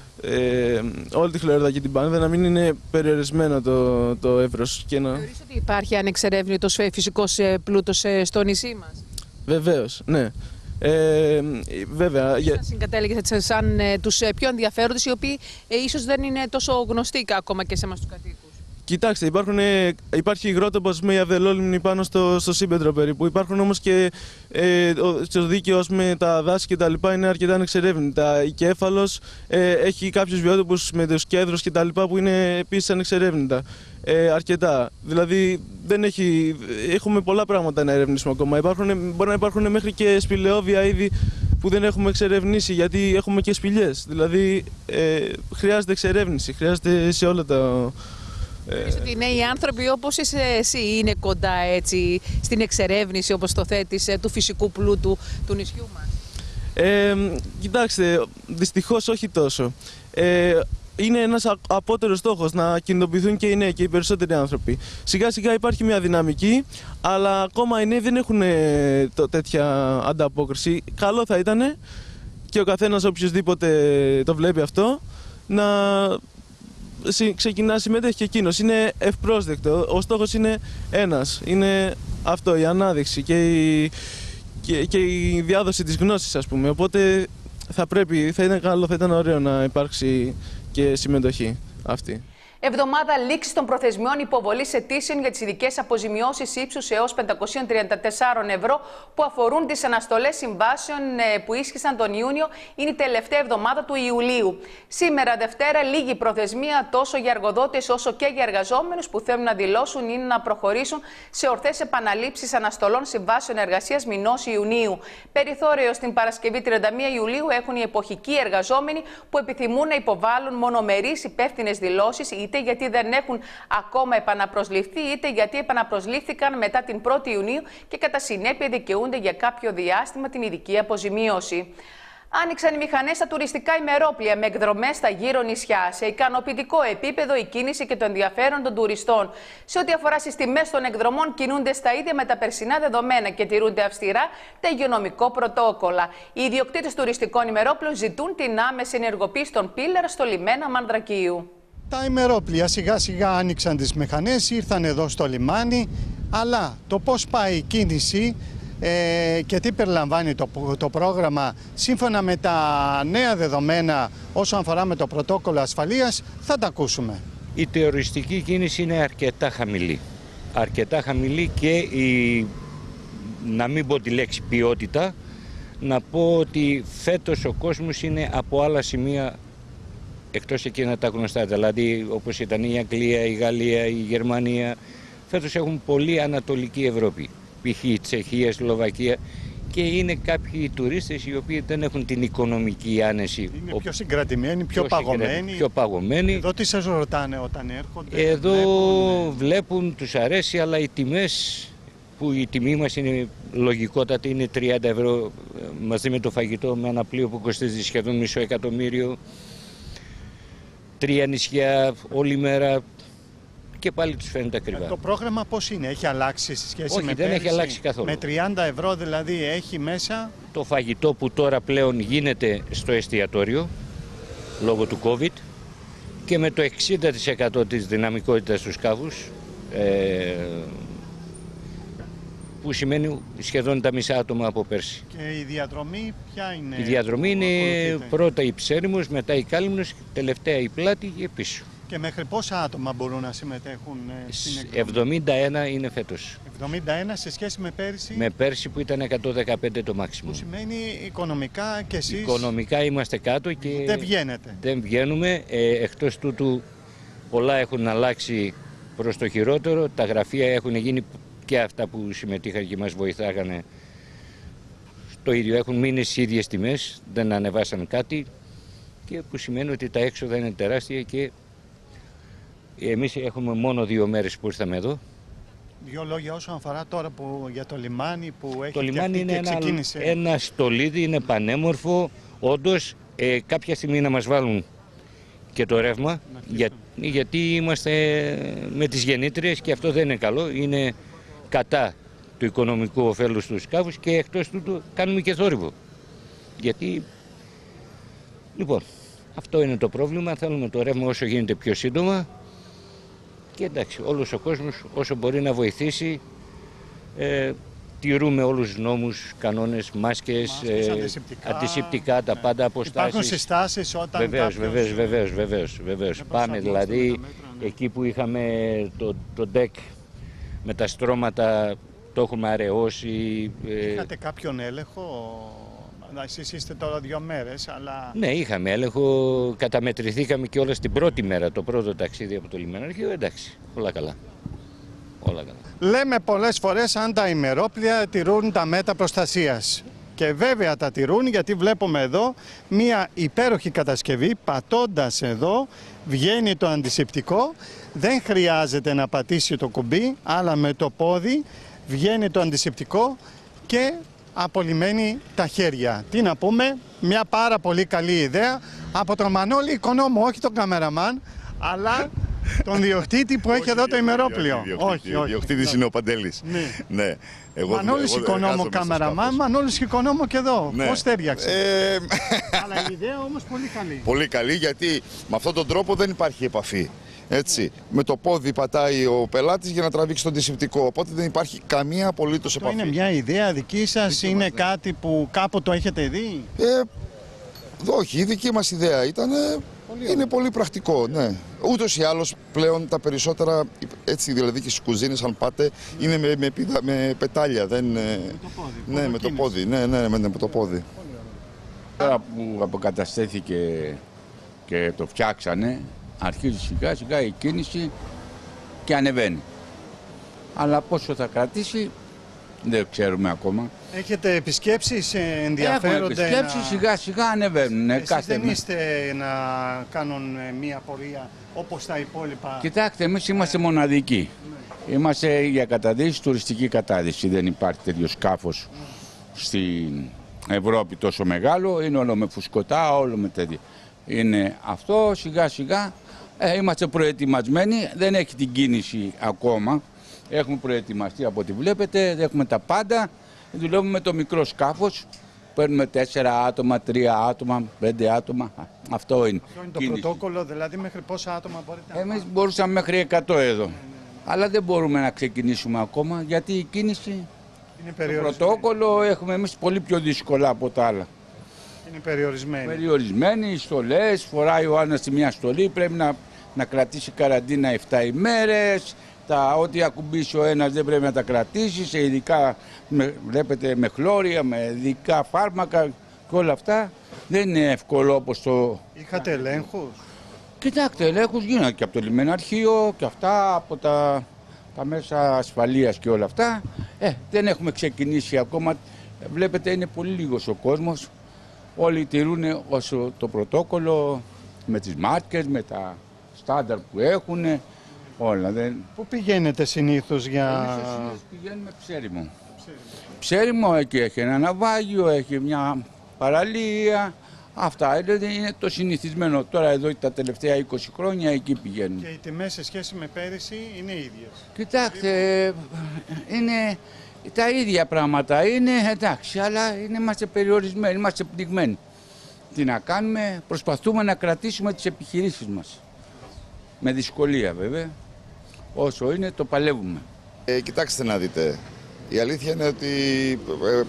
ε, όλη τη χλωρίδα και την πανίδα, να μην είναι περιορισμένο το, το εύρος. Και να... Θεωρείς ότι υπάρχει ανεξερεύνητος φυσικός πλούτος στο νησί μας? Βεβαίως, ναι. Ε, βέβαια. Θα συγκατέλεγες σαν ε, τους πιο ενδιαφέροντες, οι οποίοι ε, ίσως δεν είναι τόσο γνωστοί ακόμα και σε εμάς τους κατοίκους. Κοιτάξτε, υπάρχουν, υπάρχει υγρότοπος με η Αυδελόλυμνη πάνω στο, στο Σύμπετρο περίπου. Υπάρχουν όμως και ε, στο δίκαιο με τα δάση και τα λοιπά είναι αρκετά ανεξερεύνητα. Η Κέφαλος ε, έχει κάποιους βιότοπους με τους κέντρους και τα λοιπά που είναι επίσης ανεξερεύνητα. Ε, αρκετά. Δηλαδή δεν έχει, έχουμε πολλά πράγματα να ερευνήσουμε ακόμα. Υπάρχουν, μπορεί να υπάρχουν μέχρι και σπηλαιόβια είδη που δεν έχουμε εξερευνήσει γιατί έχουμε και σπηλιές. Δηλαδή ε, χρειάζεται εξερεύνηση, χρειάζεται σε όλα τα... Θεωρείς ότι οι νέοι άνθρωποι όπως είσαι εσύ είναι κοντά έτσι στην εξερεύνηση όπως το θέτεις του φυσικού πλούτου του νησιού μας? Ε, κοιτάξτε, δυστυχώς όχι τόσο. Ε, είναι ένας απότερος στόχος να κινητοποιηθούν και οι νέοι και οι περισσότεροι άνθρωποι. Σιγά σιγά υπάρχει μια δυναμική, αλλά ακόμα οι νέοι δεν έχουν το, τέτοια ανταπόκριση. Καλό θα ήταν και ο καθένας οποιοσδήποτε το βλέπει αυτό να... ξεκινά, συμμετέχει και εκείνος. Είναι ευπρόσδεκτο. Ο στόχος είναι ένας. Είναι αυτό, η ανάδειξη και η, και, και η διάδοση της γνώσης, ας πούμε. Οπότε θα πρέπει, θα ήταν καλό, θα ήταν ωραίο να υπάρξει και συμμετοχή αυτή. Εβδομάδα λήξη των προθεσμιών υποβολής αιτήσεων για τις ειδικές αποζημιώσεις ύψους έως πεντακόσια τριάντα τέσσερα ευρώ που αφορούν τις αναστολές συμβάσεων που ίσχυσαν τον Ιούνιο είναι η τελευταία εβδομάδα του Ιουλίου. Σήμερα, Δευτέρα, λίγη προθεσμία τόσο για εργοδότες όσο και για εργαζόμενους που θέλουν να δηλώσουν ή να προχωρήσουν σε ορθές επαναλήψεις αναστολών συμβάσεων εργασίας μηνός Ιουνίου. Περιθώριο στην Παρασκευή τριάντα μία Ιουλίου έχουν οι εποχικοί εργαζόμενοι που επιθυμούν να υποβάλουν μονομερείς υπεύθυνες δηλώσεις, είτε γιατί δεν έχουν ακόμα επαναπροσληφθεί, είτε γιατί επαναπροσλήφθηκαν μετά την πρώτη Ιουνίου και κατά συνέπεια δικαιούνται για κάποιο διάστημα την ειδική αποζημίωση. Άνοιξαν οι μηχανές στα τουριστικά ημερόπλια με εκδρομές στα γύρω νησιά. Σε ικανοποιητικό επίπεδο η κίνηση και το ενδιαφέρον των τουριστών. Σε ό,τι αφορά στις τιμές των εκδρομών, κινούνται στα ίδια με τα περσινά δεδομένα και τηρούνται αυστηρά τα υγειονομικό πρωτόκολλα. Οι ιδιοκτήτες τουριστικών ημερόπλων ζητούν την άμεση ενεργοποίηση των πίλερ στο λιμένα Μανδρακίου. Τα ημερόπλια σιγά σιγά άνοιξαν τις μηχανές, ήρθαν εδώ στο λιμάνι, αλλά το πώς πάει η κίνηση ε, και τι περιλαμβάνει το, το πρόγραμμα σύμφωνα με τα νέα δεδομένα όσον αφορά με το πρωτόκολλο ασφαλείας, θα τα ακούσουμε. Η τουριστική κίνηση είναι αρκετά χαμηλή. Αρκετά χαμηλή και η, να μην πω τη λέξη ποιότητα, να πω ότι φέτος ο κόσμος είναι από άλλα σημεία εκτός εκείνα τα γνωστά, δηλαδή όπως ήταν η Αγγλία, η Γαλλία, η Γερμανία. Φέτος έχουν πολύ Ανατολική Ευρώπη, π.χ. η Τσεχία, η Σλοβακία, και είναι κάποιοι τουρίστες οι οποίοι δεν έχουν την οικονομική άνεση. Είναι πιο συγκρατημένοι, πιο, πιο παγωμένοι. Πιο παγωμένοι. Εδώ τι σας ρωτάνε όταν έρχονται? Εδώ βλέπουν, βλέπουν, τους αρέσει, αλλά οι τιμές, που η τιμή μας είναι λογικότατη, είναι τριάντα ευρώ μαζί με το φαγητό, με ένα πλοίο που κοστίζει σχεδόν μισό εκατομμύριο. Τρία νησιά όλη μέρα και πάλι τους φαίνεται ακριβά. Το πρόγραμμα πώς είναι, έχει αλλάξει σε σχέση Όχι, με δεν πέρυσι? έχει αλλάξει καθόλου. Με τριάντα ευρώ δηλαδή έχει μέσα? Το φαγητό που τώρα πλέον γίνεται στο εστιατόριο λόγω του COVID και με το εξήντα τοις εκατό της δυναμικότητας του σκάφους, ε, που σημαίνει σχεδόν τα μισά άτομα από πέρσι. Και η διαδρομή ποια είναι? Η διαδρομή είναι ακολουθείτε? Πρώτα η Ψέριμος, μετά η Κάλυμνος, τελευταία η Πλάτη και πίσω. Και μέχρι πόσα άτομα μπορούν να συμμετέχουν στην εκδρομή? εβδομήντα ένα είναι φέτος. εβδομήντα ένα σε σχέση με πέρσι? Με πέρσι που ήταν εκατόν δεκαπέντε το μάξιμο. Που σημαίνει οικονομικά και εσείς? Οικονομικά είμαστε κάτω και δεν βγαίνετε. Δεν βγαίνουμε. Ε, εκτός τούτου πολλά έχουν αλλάξει προς το χειρότερο. Τα γραφεία έχουν γίνει, και αυτά που συμμετείχαν και μας βοηθάγανε, το ίδιο, έχουν μείνει στις ίδιες τιμές, δεν ανεβάσαν κάτι, και που σημαίνει ότι τα έξοδα είναι τεράστια και εμείς έχουμε μόνο δύο μέρες που ήρθαμε εδώ. Δύο λόγια όσον αφορά τώρα που, για το λιμάνι που έχει Το λιμάνι είναι και ένα, ξεκίνησε. ένα στολίδι, είναι πανέμορφο, όντως ε, κάποια στιγμή να μας βάλουν και το ρεύμα, για, γιατί είμαστε με τις γεννήτριες και αυτό δεν είναι καλό, είναι κατά του οικονομικού ωφέλους του σκάφους, και εκτός τούτου κάνουμε και θόρυβο. Γιατί, λοιπόν, αυτό είναι το πρόβλημα, θέλουμε το ρεύμα όσο γίνεται πιο σύντομα και εντάξει, όλος ο κόσμος όσο μπορεί να βοηθήσει, ε, τηρούμε όλους τους νόμους, κανόνες, μάσκες, Μάσκες, ε, αντισηπτικά, αντισηπτικά, τα ναι. πάντα, αποστάσεις. Υπάρχουν συστάσεις όταν Βεβαίως, κάποιος... βεβαίως, βεβαίως, βεβαίως, βεβαίως. Πάμε δηλαδή, μέτρα, ναι. εκεί που είχαμε το, το ντεκ με τα στρώματα, το έχουμε αραιώσει. ε, Είχατε κάποιον έλεγχο? Εσείς είστε τώρα δύο μέρες, αλλά... Ναι, είχαμε έλεγχο, καταμετρηθήκαμε και όλα την πρώτη μέρα, το πρώτο ταξίδι από το λιμενάρχιο, εντάξει, όλα καλά. Όλα καλά. Λέμε πολλές φορές αν τα ημερόπλια τηρούν τα μέτρα προστασίας. Και βέβαια τα τηρούν, γιατί βλέπουμε εδώ μία υπέροχη κατασκευή, πατώντας εδώ βγαίνει το αντισηπτικό, δεν χρειάζεται να πατήσει το κουμπί, αλλά με το πόδι βγαίνει το αντισηπτικό και απολυμμένει τα χέρια. Τι να πούμε, μια πάρα πολύ καλή ιδέα από τον Μανώλη Οικονόμου, όχι τον καμεραμάν, αλλά τον διοκτήτη που έχει εδώ το ημερόπλιο. Όχι, ο διοκτήτης είναι ο Παντέλης. Ναι. Εγώ, Μανώλης Οικονόμου καμεραμάν, Μανώλης Οικονόμου και εδώ. Ναι. Πώς τέριαξε? Ε... Αλλά η ιδέα όμως πολύ καλή. Πολύ καλή, γιατί με αυτόν τον τρόπο δεν υπάρχει επαφή. Έτσι. Yeah. Με το πόδι πατάει ο πελάτης για να τραβήξει τον αντισηπτικό. Οπότε δεν υπάρχει καμία απολύτως επαφή. Αυτό είναι μια ιδέα δική σας, δική είναι μας, κάτι που κάπου το έχετε δει? Ε, όχι, η δική μας ιδέα ήταν. Πολύ είναι πολύ πρακτικό, ναι. Ούτως ή άλλως πλέον τα περισσότερα, έτσι δηλαδή και στις κουζίνες αν πάτε, mm. είναι με, με, με πετάλια. Δεν, με το πόδι. Ναι, με το πόδι. Ναι, ναι, με, με το πόδι. Τώρα που αποκαταστέθηκε και το φτιάξανε, αρχίζει σιγά σιγά η κίνηση και ανεβαίνει. Αλλά πόσο θα κρατήσει δεν ξέρουμε ακόμα. Έχετε επισκέψεις, ενδιαφέρονται? Έχουμε επισκέψεις, να... σιγά σιγά ανεβαίνουν. Εσείς κάθε δεν είστε να κάνουν μία πορεία όπως τα υπόλοιπα? Κοιτάξτε, εμείς είμαστε μοναδικοί. Ναι. Είμαστε για καταδύση, τουριστική κατάδυση. Δεν υπάρχει τέτοιο σκάφος ναι. στην Ευρώπη τόσο μεγάλο. Είναι όλο με φουσκωτά, όλο με τέτοια. Είναι αυτό, σιγά σιγά. Ε, είμαστε προετοιμασμένοι, δεν έχει την κίνηση ακόμα. Έχουμε προετοιμαστεί από ό,τι βλέπετε, έχουμε τα πάντα. Δουλεύουμε με το μικρό σκάφος παίρνουμε τέσσερα άτομα, τρία άτομα, πέντε άτομα. Αυτό είναι. Αυτό είναι το κίνηση. Πρωτόκολλο, δηλαδή μέχρι πόσα άτομα μπορείτε να... Εμείς μπορούσαμε μέχρι εκατό εδώ. Ναι. Αλλά δεν μπορούμε να ξεκινήσουμε ακόμα γιατί η κίνηση, είναι το πρωτόκολλο έχουμε εμείς πολύ πιο δύσκολα από τα άλλα. Είναι περιορισμένη. Περιορισμένη, οι στολές, φοράει ο Άννας στη μια στολή, πρέπει να, να κρατήσει καραντίνα επτά ημέρες. Τα, ό,τι ακουμπήσει ο ένας δεν πρέπει να τα κρατήσει, σε ειδικά, με, βλέπετε, με χλώρια, με ειδικά φάρμακα και όλα αυτά. Δεν είναι εύκολο όπως το... Είχατε ελέγχους? Κοιτάξτε, ελέγχους γίνανε και από το λιμεναρχείο και αυτά, από τα, τα μέσα ασφαλείας και όλα αυτά. Ε, δεν έχουμε ξεκινήσει ακόμα. Βλέπετε, είναι πολύ λίγος ο κόσμος. Όλοι τηρούν όσο το πρωτόκολλο, με τις μάσκες, με τα στάνταρ που έχουν. Όλα, δεν... Πού πηγαίνετε συνήθως για... Συνήθως πηγαίνουμε Ψέριμο. Ψέριμο εκεί έχει ένα ναυάγιο, έχει μια παραλία. Αυτά είναι το συνηθισμένο. Τώρα εδώ τα τελευταία είκοσι χρόνια εκεί πηγαίνουμε. Και οι τιμές σε σχέση με πέρυσι είναι ίδιες? Κοιτάξτε, είναι τα ίδια πράγματα. Είναι εντάξει, αλλά είναι, είμαστε περιορισμένοι, είμαστε πνιγμένοι. Τι να κάνουμε, προσπαθούμε να κρατήσουμε τις επιχειρήσεις μας. Με δυσκολία βέβαια. Όσο είναι, το παλεύουμε. Ε, κοιτάξτε να δείτε. Η αλήθεια είναι ότι ε,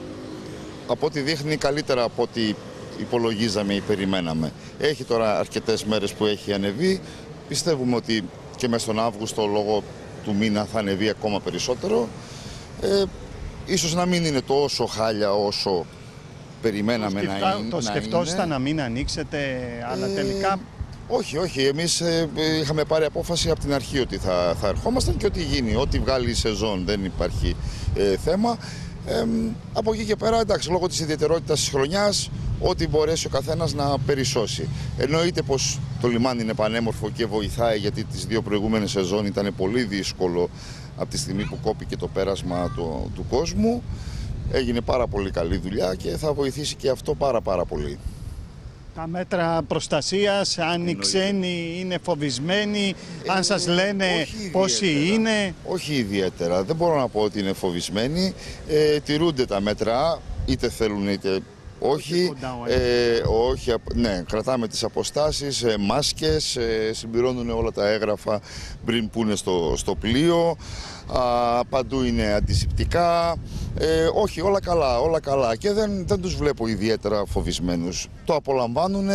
από ό,τι δείχνει καλύτερα από ό,τι υπολογίζαμε ή περιμέναμε. Έχει τώρα αρκετές μέρες που έχει ανεβεί. Πιστεύουμε ότι και μέσα στον Αύγουστο λόγω του μήνα θα ανεβεί ακόμα περισσότερο. Ε, ίσως να μην είναι τόσο χάλια όσο περιμέναμε το να είναι. Το σκεφτόσασταν να μην ανοίξετε, αλλά ε, τελικά... Όχι, όχι. Εμείς ε, είχαμε πάρει απόφαση από την αρχή ότι θα, θα ερχόμασταν και ό,τι γίνει, ό,τι βγάλει η σεζόν, δεν υπάρχει ε, θέμα. Ε, από εκεί και πέρα, εντάξει, λόγω της ιδιαιτερότητας της χρονιάς, ό,τι μπορέσει ο καθένας να περισσώσει. Εννοείται πως το λιμάνι είναι πανέμορφο και βοηθάει, γιατί τις δύο προηγούμενες σεζόν ήταν πολύ δύσκολο από τη στιγμή που κόπηκε το πέρασμα του, του κόσμου. Έγινε πάρα πολύ καλή δουλειά και θα βοηθήσει και αυτό πάρα πάρα πολύ. Τα μέτρα προστασίας, αν οι ξένοι είναι φοβισμένοι, ε, αν σας λένε πόσοι είναι. Όχι ιδιαίτερα, δεν μπορώ να πω ότι είναι φοβισμένοι. Ε, τηρούνται τα μέτρα, είτε θέλουν είτε όχι. Ε, όχι, ναι, κρατάμε τις αποστάσεις, ε, μάσκες, ε, συμπληρώνουν όλα τα έγγραφα πριν πούνε στο, στο πλοίο. Α, παντού είναι αντισηπτικά. Ε, όχι, όλα καλά, όλα καλά. Και δεν, δεν τους βλέπω ιδιαίτερα φοβισμένους. Το απολαμβάνουν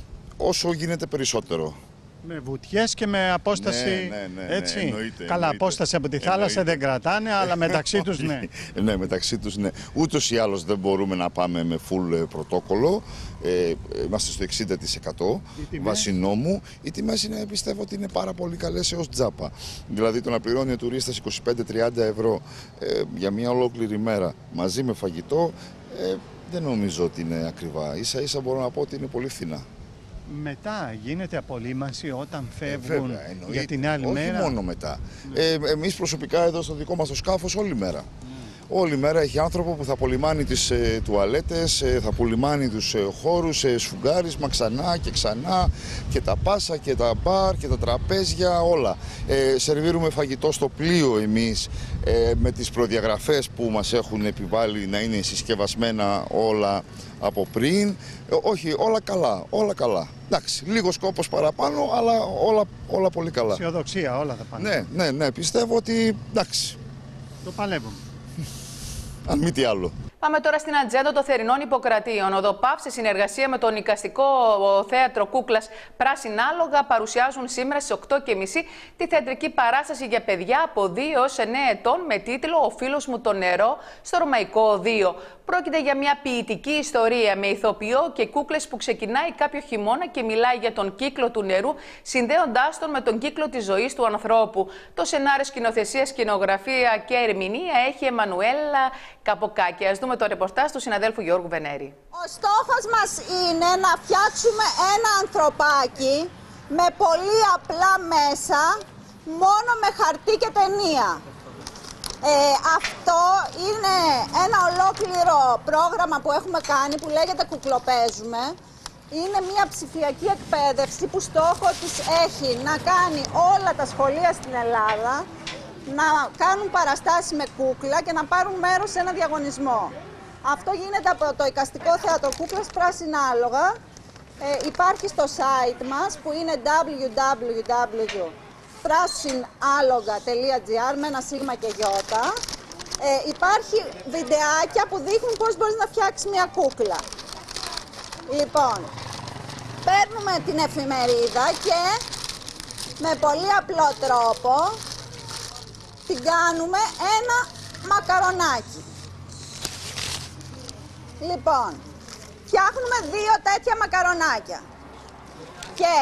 όσο γίνεται περισσότερο. Με βουτιές και με απόσταση, ναι, ναι, ναι, έτσι. Ναι, εννοείται, καλά, εννοείται. Απόσταση από τη θάλασσα δεν κρατάνε, αλλά μεταξύ τους ναι. Ναι, μεταξύ τους ναι. Ούτως ή άλλως δεν μπορούμε να πάμε με full πρωτόκολλο. Ε, είμαστε στο εξήντα τοις εκατό βάσει νόμου. Οι τιμές είναι, πιστεύω ότι είναι πάρα πολύ καλές έως τζάπα. Δηλαδή το να πληρώνει ο τουρίστας είκοσι πέντε με τριάντα ευρώ ε, για μια ολόκληρη μέρα μαζί με φαγητό, ε, δεν νομίζω ότι είναι ακριβά. Ίσα ίσα μπορώ να πω ότι είναι πολύ φθηνά. Μετά γίνεται απολύμανση όταν φεύγουν ε, βέβαια, για την άλλη όχι μέρα. Όχι μόνο μετά. Ναι. Ε, εμείς προσωπικά εδώ στο δικό μας το σκάφος όλη μέρα. Όλη μέρα έχει άνθρωπο που θα απολυμάνει τις ε, τουαλέτες, ε, θα απολυμάνει τους ε, χώρους, ε, σφουγγάρισμα ξανά και ξανά και τα πάσα και τα μπαρ και τα τραπέζια, όλα. Ε, σερβίρουμε φαγητό στο πλοίο εμείς ε, με τις προδιαγραφές που μας έχουν επιβάλει να είναι συσκευασμένα όλα από πριν. Ε, όχι, όλα καλά, όλα καλά. Εντάξει, λίγος κόπος παραπάνω, αλλά όλα, όλα πολύ καλά. Αισιοδοξία, όλα θα πάνε. Ναι, ναι, ναι, πιστεύω ότι εντάξει. Το παλεύουμε. Αν μη τι άλλο. Πάμε τώρα στην ατζέντα των θερινών υποκρατείων. Ο ΔΟΠΑΒ, σε συνεργασία με το νοικαστικό θέατρο Κούκλας Πράσινα Άλογα, παρουσιάζουν σήμερα στις οκτώ και μισή τη θεατρική παράσταση για παιδιά από δύο έως εννέα ετών με τίτλο «Ο φίλος μου το νερό» στο Ρωμαϊκό Οδείο. Πρόκειται για μια ποιητική ιστορία με ηθοποιό και κούκλες που ξεκινάει κάποιο χειμώνα και μιλάει για τον κύκλο του νερού, συνδέοντάς τον με τον κύκλο της ζωής του ανθρώπου. Το σενάριο, σκηνοθεσία, σκηνογραφία και ερμηνεία έχει η Εμμανουέλα Καποκάκη. Ας δούμε το ρεπορτάζ του συναδέλφου Γιώργου Βενέρη. Ο στόχος μας είναι να φτιάξουμε ένα ανθρωπάκι με πολύ απλά μέσα, μόνο με χαρτί και ταινία. Ε, αυτό είναι ένα ολόκληρο πρόγραμμα που έχουμε κάνει που λέγεται Κουκλοπαίζουμε. Είναι μια ψηφιακή εκπαίδευση που στόχο της έχει να κάνει όλα τα σχολεία στην Ελλάδα να κάνουν παραστάσεις με κούκλα και να πάρουν μέρος σε ένα διαγωνισμό. Αυτό γίνεται από το Εικαστικό Θέατρο Κούκλας Πράσινα Άλογα. Ε, υπάρχει στο site μας που είναι double-u double-u double-u τελεία πράσινάλογα τελεία τζι άρ με ένα σίγμα και γιώτα. Ε, υπάρχει βιντεάκια που δείχνουν πώς μπορείς να φτιάξεις μια κούκλα. Λοιπόν, παίρνουμε την εφημερίδα και με πολύ απλό τρόπο την κάνουμε ένα μακαρονάκι. Λοιπόν, φτιάχνουμε δύο τέτοια μακαρονάκια και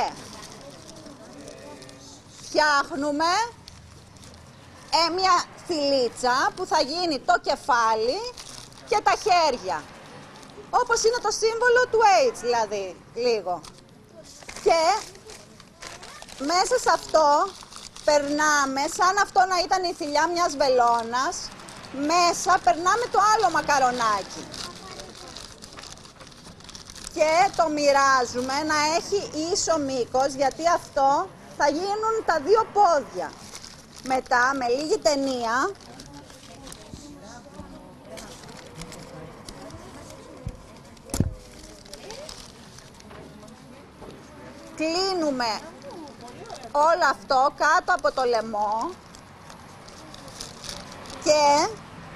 φτιάχνουμε ε, μια θηλίτσα που θα γίνει το κεφάλι και τα χέρια. Όπως είναι το σύμβολο του H, δηλαδή, λίγο. Και μέσα σε αυτό περνάμε, σαν αυτό να ήταν η θηλιά μιας βελόνας, μέσα περνάμε το άλλο μακαρονάκι. Και το μοιράζουμε να έχει ίσο μήκος, γιατί αυτό θα γίνουν τα δύο πόδια. Μετά, με λίγη ταινία, κλείνουμε όλο αυτό κάτω από το λαιμό και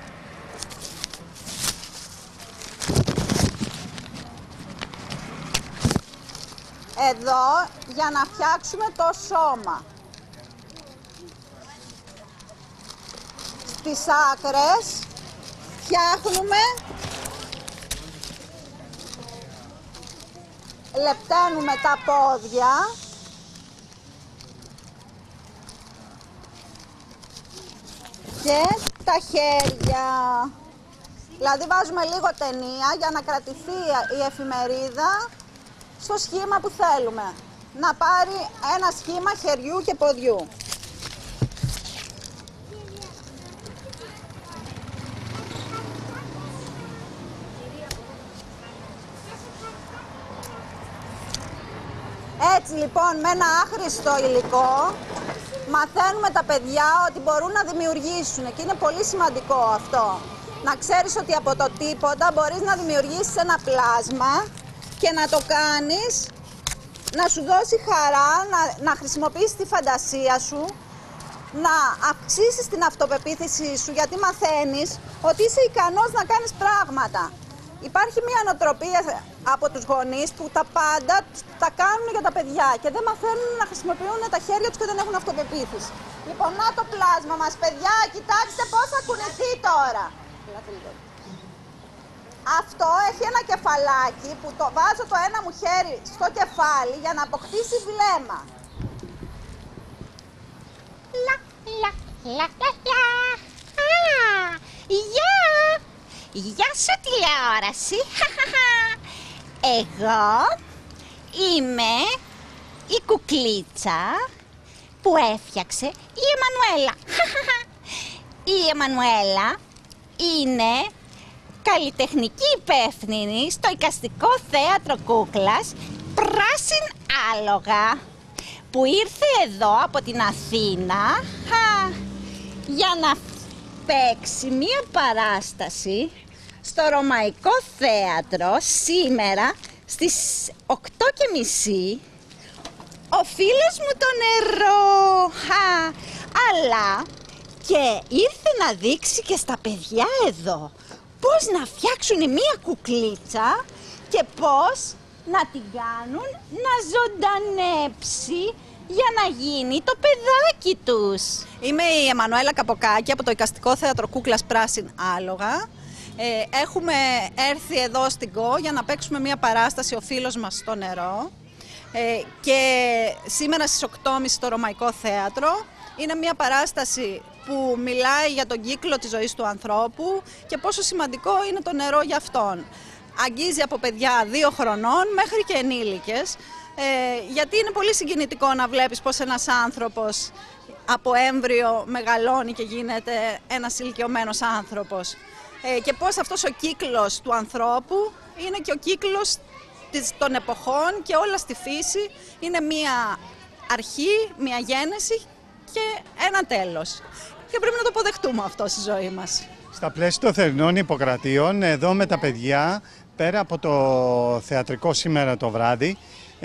εδώ για να φτιάξουμε το σώμα. Στις άκρες φτιάχνουμε, λεπταίνουμε τα πόδια και τα χέρια. Δηλαδή βάζουμε λίγο ταινία για να κρατηθεί η εφημερίδα στο σχήμα που θέλουμε. Να πάρει ένα σχήμα χεριού και ποδιού. Έτσι λοιπόν, με ένα άχρηστο υλικό μαθαίνουμε τα παιδιά ότι μπορούν να δημιουργήσουν και είναι πολύ σημαντικό αυτό. Να ξέρεις ότι από το τίποτα μπορείς να δημιουργήσεις ένα πλάσμα και να το κάνεις να σου δώσει χαρά, να, να χρησιμοποιήσεις τη φαντασία σου, να αυξήσεις την αυτοπεποίθησή σου, γιατί μαθαίνεις ότι είσαι ικανός να κάνεις πράγματα. Υπάρχει μια νοοτροπία από τους γονείς που τα πάντα τα κάνουν για τα παιδιά και δεν μαθαίνουν να χρησιμοποιούν τα χέρια τους και δεν έχουν αυτοπεποίθηση. Λοιπόν, να το πλάσμα μας, παιδιά, κοιτάξτε πώς θα κουνηθεί τώρα. Αυτό έχει ένα κεφαλάκι που το βάζω το ένα μου χέρι στο κεφάλι για να αποκτήσει βλέμμα. Λα, λα, λα, λα, λα. Α, γεια! Γεια σου τηλεόραση! Εγώ είμαι η κουκλίτσα που έφτιαξε η Εμμανουέλα. Η Εμμανουέλα είναι καλλιτεχνική υπεύθυνη στο Εικαστικό Θέατρο Κούκλας Πράσιν Άλογα, που ήρθε εδώ από την Αθήνα χα, για να παίξει μία παράσταση στο Ρωμαϊκό Θέατρο σήμερα στις οκτώ και μισή. Ο φίλος μου το νερό, χα, αλλά και ήρθε να δείξει και στα παιδιά εδώ πώς να φτιάξουν μία κουκλίτσα και πώς να την κάνουν να ζωντανέψει για να γίνει το παιδάκι τους. Είμαι η Εμμανουέλα Καποκάκη από το Εικαστικό Θέατρο Κούκλας Πράσιν Άλογα. Ε, έχουμε έρθει εδώ στην ΚΟ για να παίξουμε μία παράσταση «Ο φίλος μας στο νερό». Ε, και σήμερα στις οκτώ και μισή στο Ρωμαϊκό Θέατρο. Είναι μία παράσταση που μιλάει για τον κύκλο της ζωής του ανθρώπου και πόσο σημαντικό είναι το νερό για αυτόν. Αγγίζει από παιδιά δύο χρονών μέχρι και ενήλικες, ε, γιατί είναι πολύ συγκινητικό να βλέπεις πως ένας άνθρωπος από έμβριο μεγαλώνει και γίνεται ένας ηλικιωμένος άνθρωπος. Ε, και πως αυτός ο κύκλος του ανθρώπου είναι και ο κύκλος των εποχών και όλα στη φύση είναι μία αρχή, μία γέννηση και ένα τέλος. Και πρέπει να το αποδεχτούμε αυτό στη ζωή μας. Στα πλαίσια των θερινών υποκρατείων, εδώ με τα παιδιά, πέρα από το θεατρικό σήμερα το βράδυ,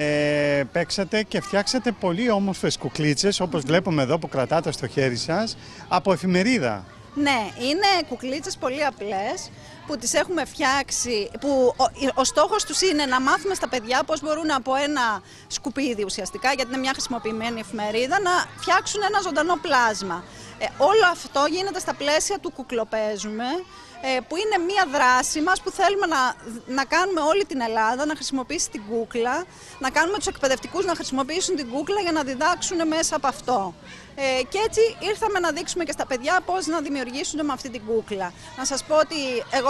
ε, παίξατε και φτιάξατε πολύ όμορφες κουκλίτσες, όπως βλέπουμε εδώ που κρατάτε στο χέρι σας, από εφημερίδα. Ναι, είναι κουκλίτσες πολύ απλές που τις έχουμε φτιάξει, που ο, ο στόχος τους είναι να μάθουμε στα παιδιά πώς μπορούν από ένα σκουπίδι ουσιαστικά, γιατί είναι μια χρησιμοποιημένη εφημερίδα, να φτιάξουν ένα ζωντανό πλάσμα. Ε, όλο αυτό γίνεται στα πλαίσια του κουκλοπαίζουμε, ε, που είναι μια δράση μας που θέλουμε να, να κάνουμε όλη την Ελλάδα να χρησιμοποιήσει την κούκλα, να κάνουμε τους εκπαιδευτικούς να χρησιμοποιήσουν την κούκλα για να διδάξουν μέσα από αυτό. Ε, και έτσι ήρθαμε να δείξουμε και στα παιδιά πώς να δημιουργήσουν με αυτή την κούκλα. Να σας πω ότι εγώ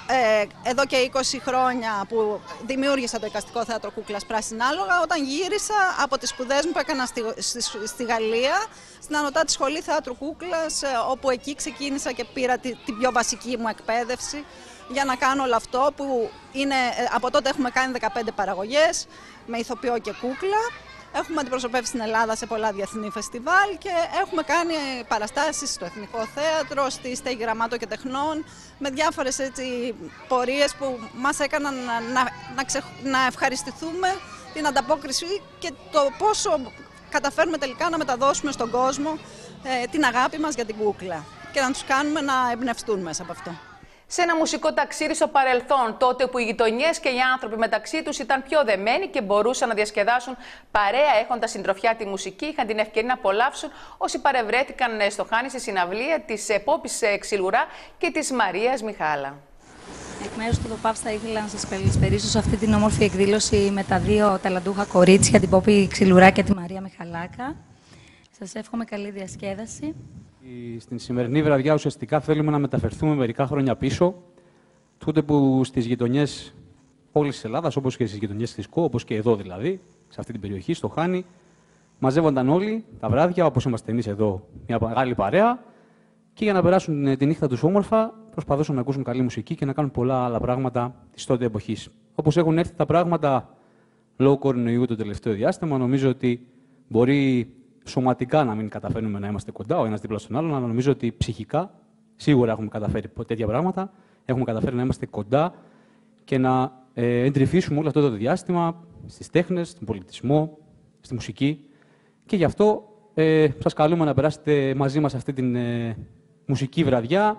ε, εδώ και είκοσι χρόνια που δημιούργησα το Εικαστικό Θέατρο Κούκλας Πράσινα Άλογα, όταν γύρισα από τις σπουδές μου που έκανα στη, στη, στη Γαλλία, στην Ανωτάτη Σχολή Θεάτρου Κούκλας, ε, όπου εκεί ξεκίνησα και πήρα τη, την πιο βασική μου εκπαίδευση για να κάνω όλο αυτό που είναι, ε, από τότε έχουμε κάνει δεκαπέντε παραγωγές με ηθοποιό και κούκλα. Έχουμε αντιπροσωπεύσει στην Ελλάδα σε πολλά διεθνή φεστιβάλ και έχουμε κάνει παραστάσεις στο Εθνικό Θέατρο, στη Στέγη Γραμμάτων και Τεχνών, με διάφορες έτσι, πορείες που μας έκαναν να, να, να, ξε, να ευχαριστηθούμε την ανταπόκριση και το πόσο καταφέρνουμε τελικά να μεταδώσουμε στον κόσμο ε, την αγάπη μας για την κούκλα και να τους κάνουμε να εμπνευστούν μέσα από αυτό. Σε ένα μουσικό ταξίδι στο παρελθόν, τότε που οι γειτονιές και οι άνθρωποι μεταξύ τους ήταν πιο δεμένοι και μπορούσαν να διασκεδάσουν παρέα έχοντας συντροφιά τη μουσική, είχαν την ευκαιρία να απολαύσουν όσοι παρευρέθηκαν στο Χάνι στη συναυλία της Πόπης Ξυλουρά και της Μαρίας Μιχάλα. Εκ μέρους του ΔΟΠΑΒ θα ήθελα να σας καλησπερίσω σε αυτή την όμορφη εκδήλωση με τα δύο ταλαντούχα κορίτσια, την Πόπη Ξυλουρά και τη Μαρία Μιχαλάκα. Σας εύχομαι καλή διασκέδαση. Στην σημερινή βραδιά ουσιαστικά θέλουμε να μεταφερθούμε μερικά χρόνια πίσω, τότε που στις γειτονιές όλης της Ελλάδας, όπως και στις γειτονιές της ΚΟ, όπως και εδώ δηλαδή, σε αυτή την περιοχή, στο Χάνι, μαζεύονταν όλοι τα βράδια, όπως είμαστε εμείς εδώ, μια μεγάλη παρέα, και για να περάσουν τη νύχτα τους όμορφα, προσπαθούσαν να ακούσουν καλή μουσική και να κάνουν πολλά άλλα πράγματα της τότε εποχής. Όπως έχουν έρθει τα πράγματα λόγω κορονοϊού το τελευταίο διάστημα, νομίζω ότι μπορεί σωματικά να μην καταφέρνουμε να είμαστε κοντά ο ένας δίπλα στον άλλον, αλλά νομίζω ότι ψυχικά σίγουρα έχουμε καταφέρει τέτοια πράγματα. Έχουμε καταφέρει να είμαστε κοντά και να ε, εντρυφήσουμε όλο αυτό το διάστημα στις τέχνες, στον πολιτισμό, στη μουσική. Και γι' αυτό ε, σας καλούμε να περάσετε μαζί μας αυτή την ε, μουσική βραδιά.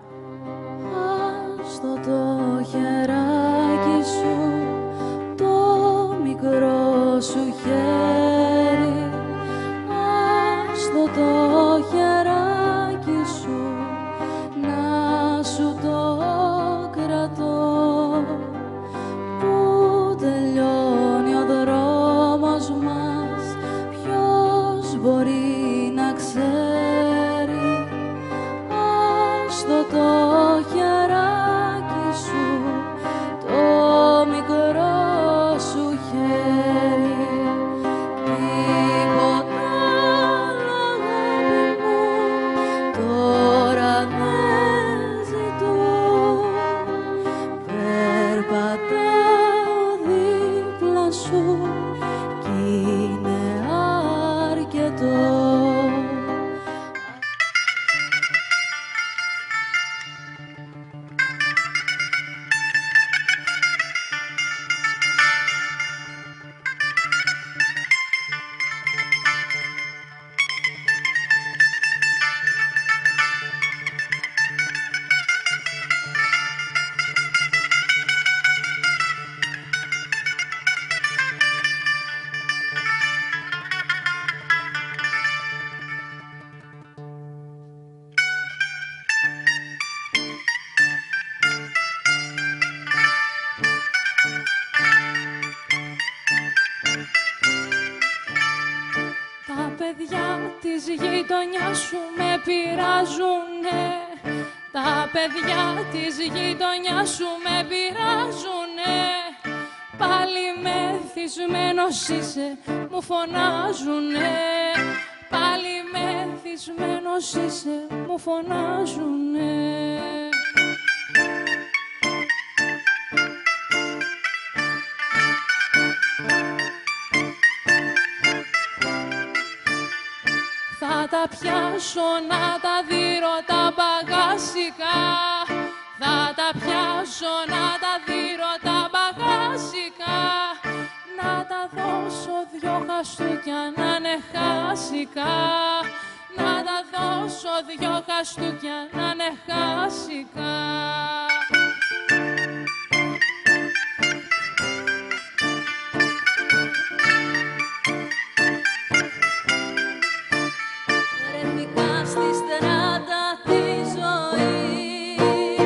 Άστο το χεράκι σου, το μικρό σου χέρι, άστο το χεράκι σου, να σου το κρατώ, που τελειώνει ο δρόμος μας, ποιος μπορεί να ξέρει, άστο το χεράκι σου, το μικρό σου χέρι. Τίποτα άλλο, αγάπη μου, τώρα δεν ζητώ. Περπατάω δίπλα σου κι είναι αρκετό. Τα παιδιά της γειτονιάς σου με πειράζουνε. Τα παιδιά της γειτονιάς σου με πειράζουνε. Πάλι μεθυσμένος είσαι, μου φωνάζουνε. Πάλι μεθυσμένος είσαι, μου φωνάζουνε. Θα τα πιάσω, να τα δείρω τα μπαγάσικα. Θα τα πιάσω, να τα δείρω τα μπαγάσικα. Να τα δώσω δυο χαστούκια να είναι χάσικα. Να τα δώσω δυο χαστούκια να είναι χάσικα. Βρεθήκα στη στράτα τη ζωή,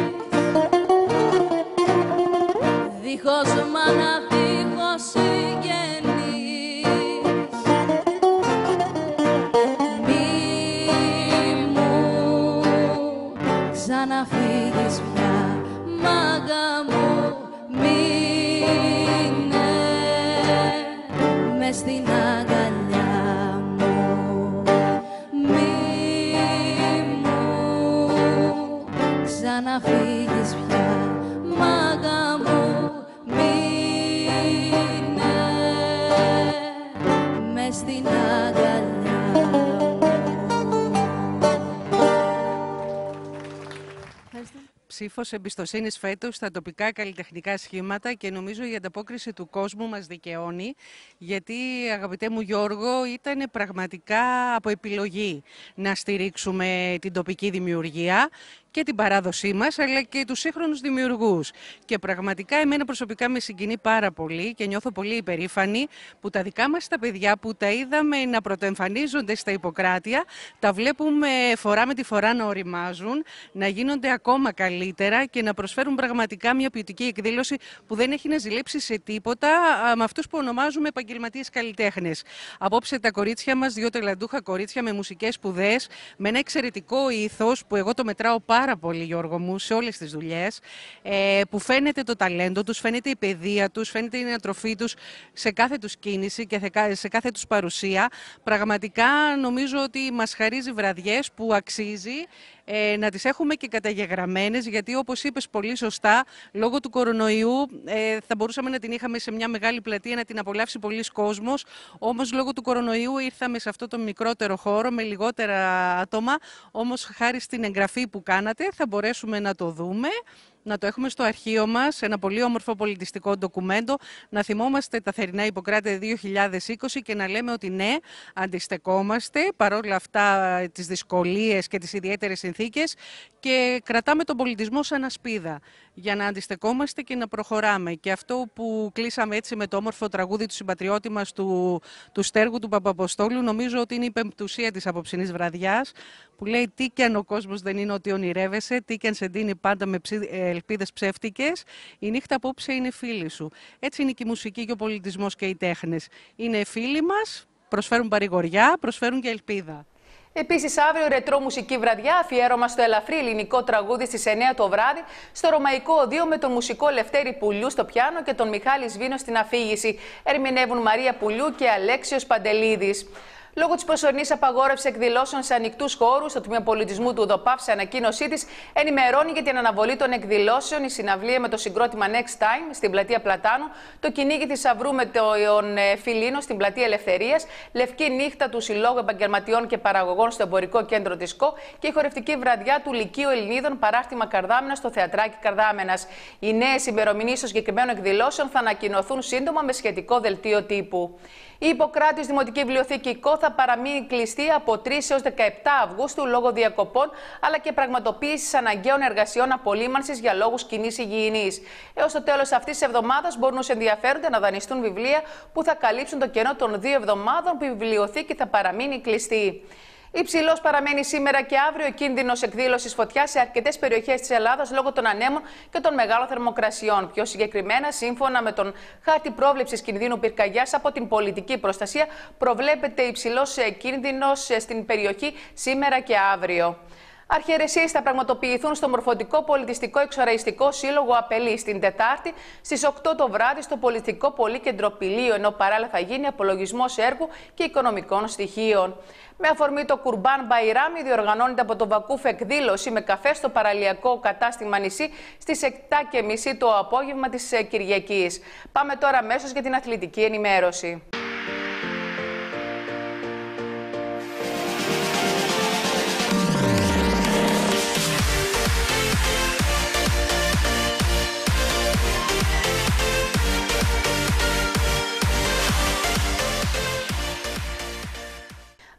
δίχως μάνα, δίχως συγγενείς. Μη μου ξαναφύγεις πια, μάγκα μου, μείνε μες στην αγκαλιά μου. Μη μου ξαναφύγεις πια, μάγκα μου, μείνε μες στην αγκαλιά μου. Ψήφος εμπιστοσύνης φέτος στα τοπικά καλλιτεχνικά σχήματα και νομίζω η ανταπόκριση του κόσμου μας δικαιώνει, γιατί, αγαπητέ μου Γιώργο, ήταν πραγματικά από επιλογή να στηρίξουμε την τοπική δημιουργία και την παράδοσή μας, αλλά και τους σύγχρονους δημιουργούς. Και πραγματικά εμένα προσωπικά με συγκινεί πάρα πολύ και νιώθω πολύ υπερήφανη που τα δικά μας τα παιδιά που τα είδαμε να πρωτοεμφανίζονται στα Ιπποκράτεια, τα βλέπουμε φορά με τη φορά να οριμάζουν, να γίνονται ακόμα καλύτερα και να προσφέρουν πραγματικά μια ποιοτική εκδήλωση που δεν έχει να ζηλέψει σε τίποτα με αυτούς που ονομάζουμε επαγγελματίες καλλιτέχνες. Απόψε τα κορίτσια μας, δύο ταλαντούχα κορίτσια με μουσικές σπουδές, με ένα εξαιρετικό ήθος που εγώ το μετράω πάρα πολύ, Γιώργο μου, σε όλες τις δουλειές, ε, που φαίνεται το ταλέντο τους, φαίνεται η παιδεία τους, φαίνεται η ανατροφή τους σε κάθε τους κίνηση και σε κάθε τους παρουσία. Πραγματικά νομίζω ότι μας χαρίζει βραδιές που αξίζει ε, να τις έχουμε και καταγεγραμμένες, γιατί όπως είπες πολύ σωστά, λόγω του κορονοϊού ε, θα μπορούσαμε να την είχαμε σε μια μεγάλη πλατεία να την απολαύσει πολλής κόσμος, όμως λόγω του κορονοϊού ήρθαμε σε αυτό το μικρότερο χώρο με λιγότερα άτομα, όμως χάρη στην εγγραφή που κάνατε θα μπορέσουμε να το δούμε, να το έχουμε στο αρχείο μας, ένα πολύ όμορφο πολιτιστικό ντοκουμέντο, να θυμόμαστε τα θερινά Ιπποκράτεια δύο χιλιάδες είκοσι και να λέμε ότι ναι, αντιστεκόμαστε παρόλα αυτά τις δυσκολίες και τις ιδιαίτερες συνθήκες και κρατάμε τον πολιτισμό σαν ασπίδα για να αντιστεκόμαστε και να προχωράμε. Και αυτό που κλείσαμε έτσι με το όμορφο τραγούδι του συμπατριώτη μας του, του Στέργου του Παπαποστόλου, νομίζω ότι είναι η πεμπτουσία της απόψινής βραδιάς, που λέει τι κι αν ο κόσμος δεν είναι ό,τι ονειρεύεσαι, τι κι αν σε ντύνει πάντα με ψη, ελπίδες ψεύτικες, η νύχτα απόψε είναι φίλη σου. Έτσι είναι και η μουσική και ο πολιτισμός και οι τέχνες. Είναι φίλοι μας, προσφέρουν παρηγοριά, προσφέρουν και ελπίδα. Επίσης, αύριο ρετρό μουσική βραδιά, αφιέρωμα στο ελαφρύ ελληνικό τραγούδι στις εννιά το βράδυ, στο Ρωμαϊκό Οδείο με τον μουσικό Λευτέρη Πουλιού στο πιάνο και τον Μιχάλη Σβήνο στην αφήγηση. Ερμηνεύουν Μαρία Πουλιού και Αλέξιος Παντελίδης. Λόγω της προσωρινής απαγόρευσης εκδηλώσεων σε ανοιχτούς χώρους, το Τμήμα Πολιτισμού του ΟΔΟΠΑΒ σε ανακοίνωσή της ενημερώνει για την αναβολή των εκδηλώσεων, η συναυλία με το συγκρότημα Next Time στην πλατεία Πλατάνου, το κυνήγι θησαυρού με τον Φιλίνο στην πλατεία Ελευθερίας, Λευκή Νύχτα του Συλλόγου Επαγγελματιών και Παραγωγών στο Εμπορικό Κέντρο της ΚΟ και η χορευτική βραδιά του Λυκείου Ελληνίδων Παράρτημα Καρδάμενα στο Θεατράκι Καρδάμενας. Οι νέες ημερομηνίες των συγκεκριμένων εκδηλώσεων θα ανακοινωθούν σύντομα με σχετικό δελτίο τύπου. Η Ιπποκράτης Δημοτική Βιβλιοθήκη ΚΟ θα παραμείνει κλειστή από τρεις έως δεκαεπτά Αυγούστου λόγω διακοπών αλλά και πραγματοποίησης αναγκαίων εργασιών απολύμανσης για λόγους κοινής υγιεινής. Έως το τέλος αυτής της εβδομάδας μπορούν ως ενδιαφέροντα να δανειστούν βιβλία που θα καλύψουν το κενό των δύο εβδομάδων που η βιβλιοθήκη θα παραμείνει κλειστή. Υψηλός παραμένει σήμερα και αύριο ο κίνδυνος εκδήλωσης φωτιάς σε αρκετές περιοχές της Ελλάδας λόγω των ανέμων και των μεγάλων θερμοκρασιών. Πιο συγκεκριμένα, σύμφωνα με τον χάρτη πρόβλεψης κινδύνου πυρκαγιάς από την πολιτική προστασία, προβλέπεται υψηλός κίνδυνος στην περιοχή σήμερα και αύριο. Αρχιερεσίες θα πραγματοποιηθούν στο Μορφωτικό Πολιτιστικό Εξοραϊστικό Σύλλογο Απελής την Τετάρτη στις οκτώ το βράδυ στο Πολιτιστικό Πολύκεντρο Πηλίου, ενώ παράλληλα θα γίνει απολογισμός έργου και οικονομικών στοιχείων. Με αφορμή το Κουρμπάν Μπαϊράμι, διοργανώνεται από το Βακούφ εκδήλωση με καφέ στο παραλιακό κατάστημα νησί στις επτά και μισή το απόγευμα της Κυριακής. Πάμε τώρα αμέσως για την αθλητική ενημέρωση.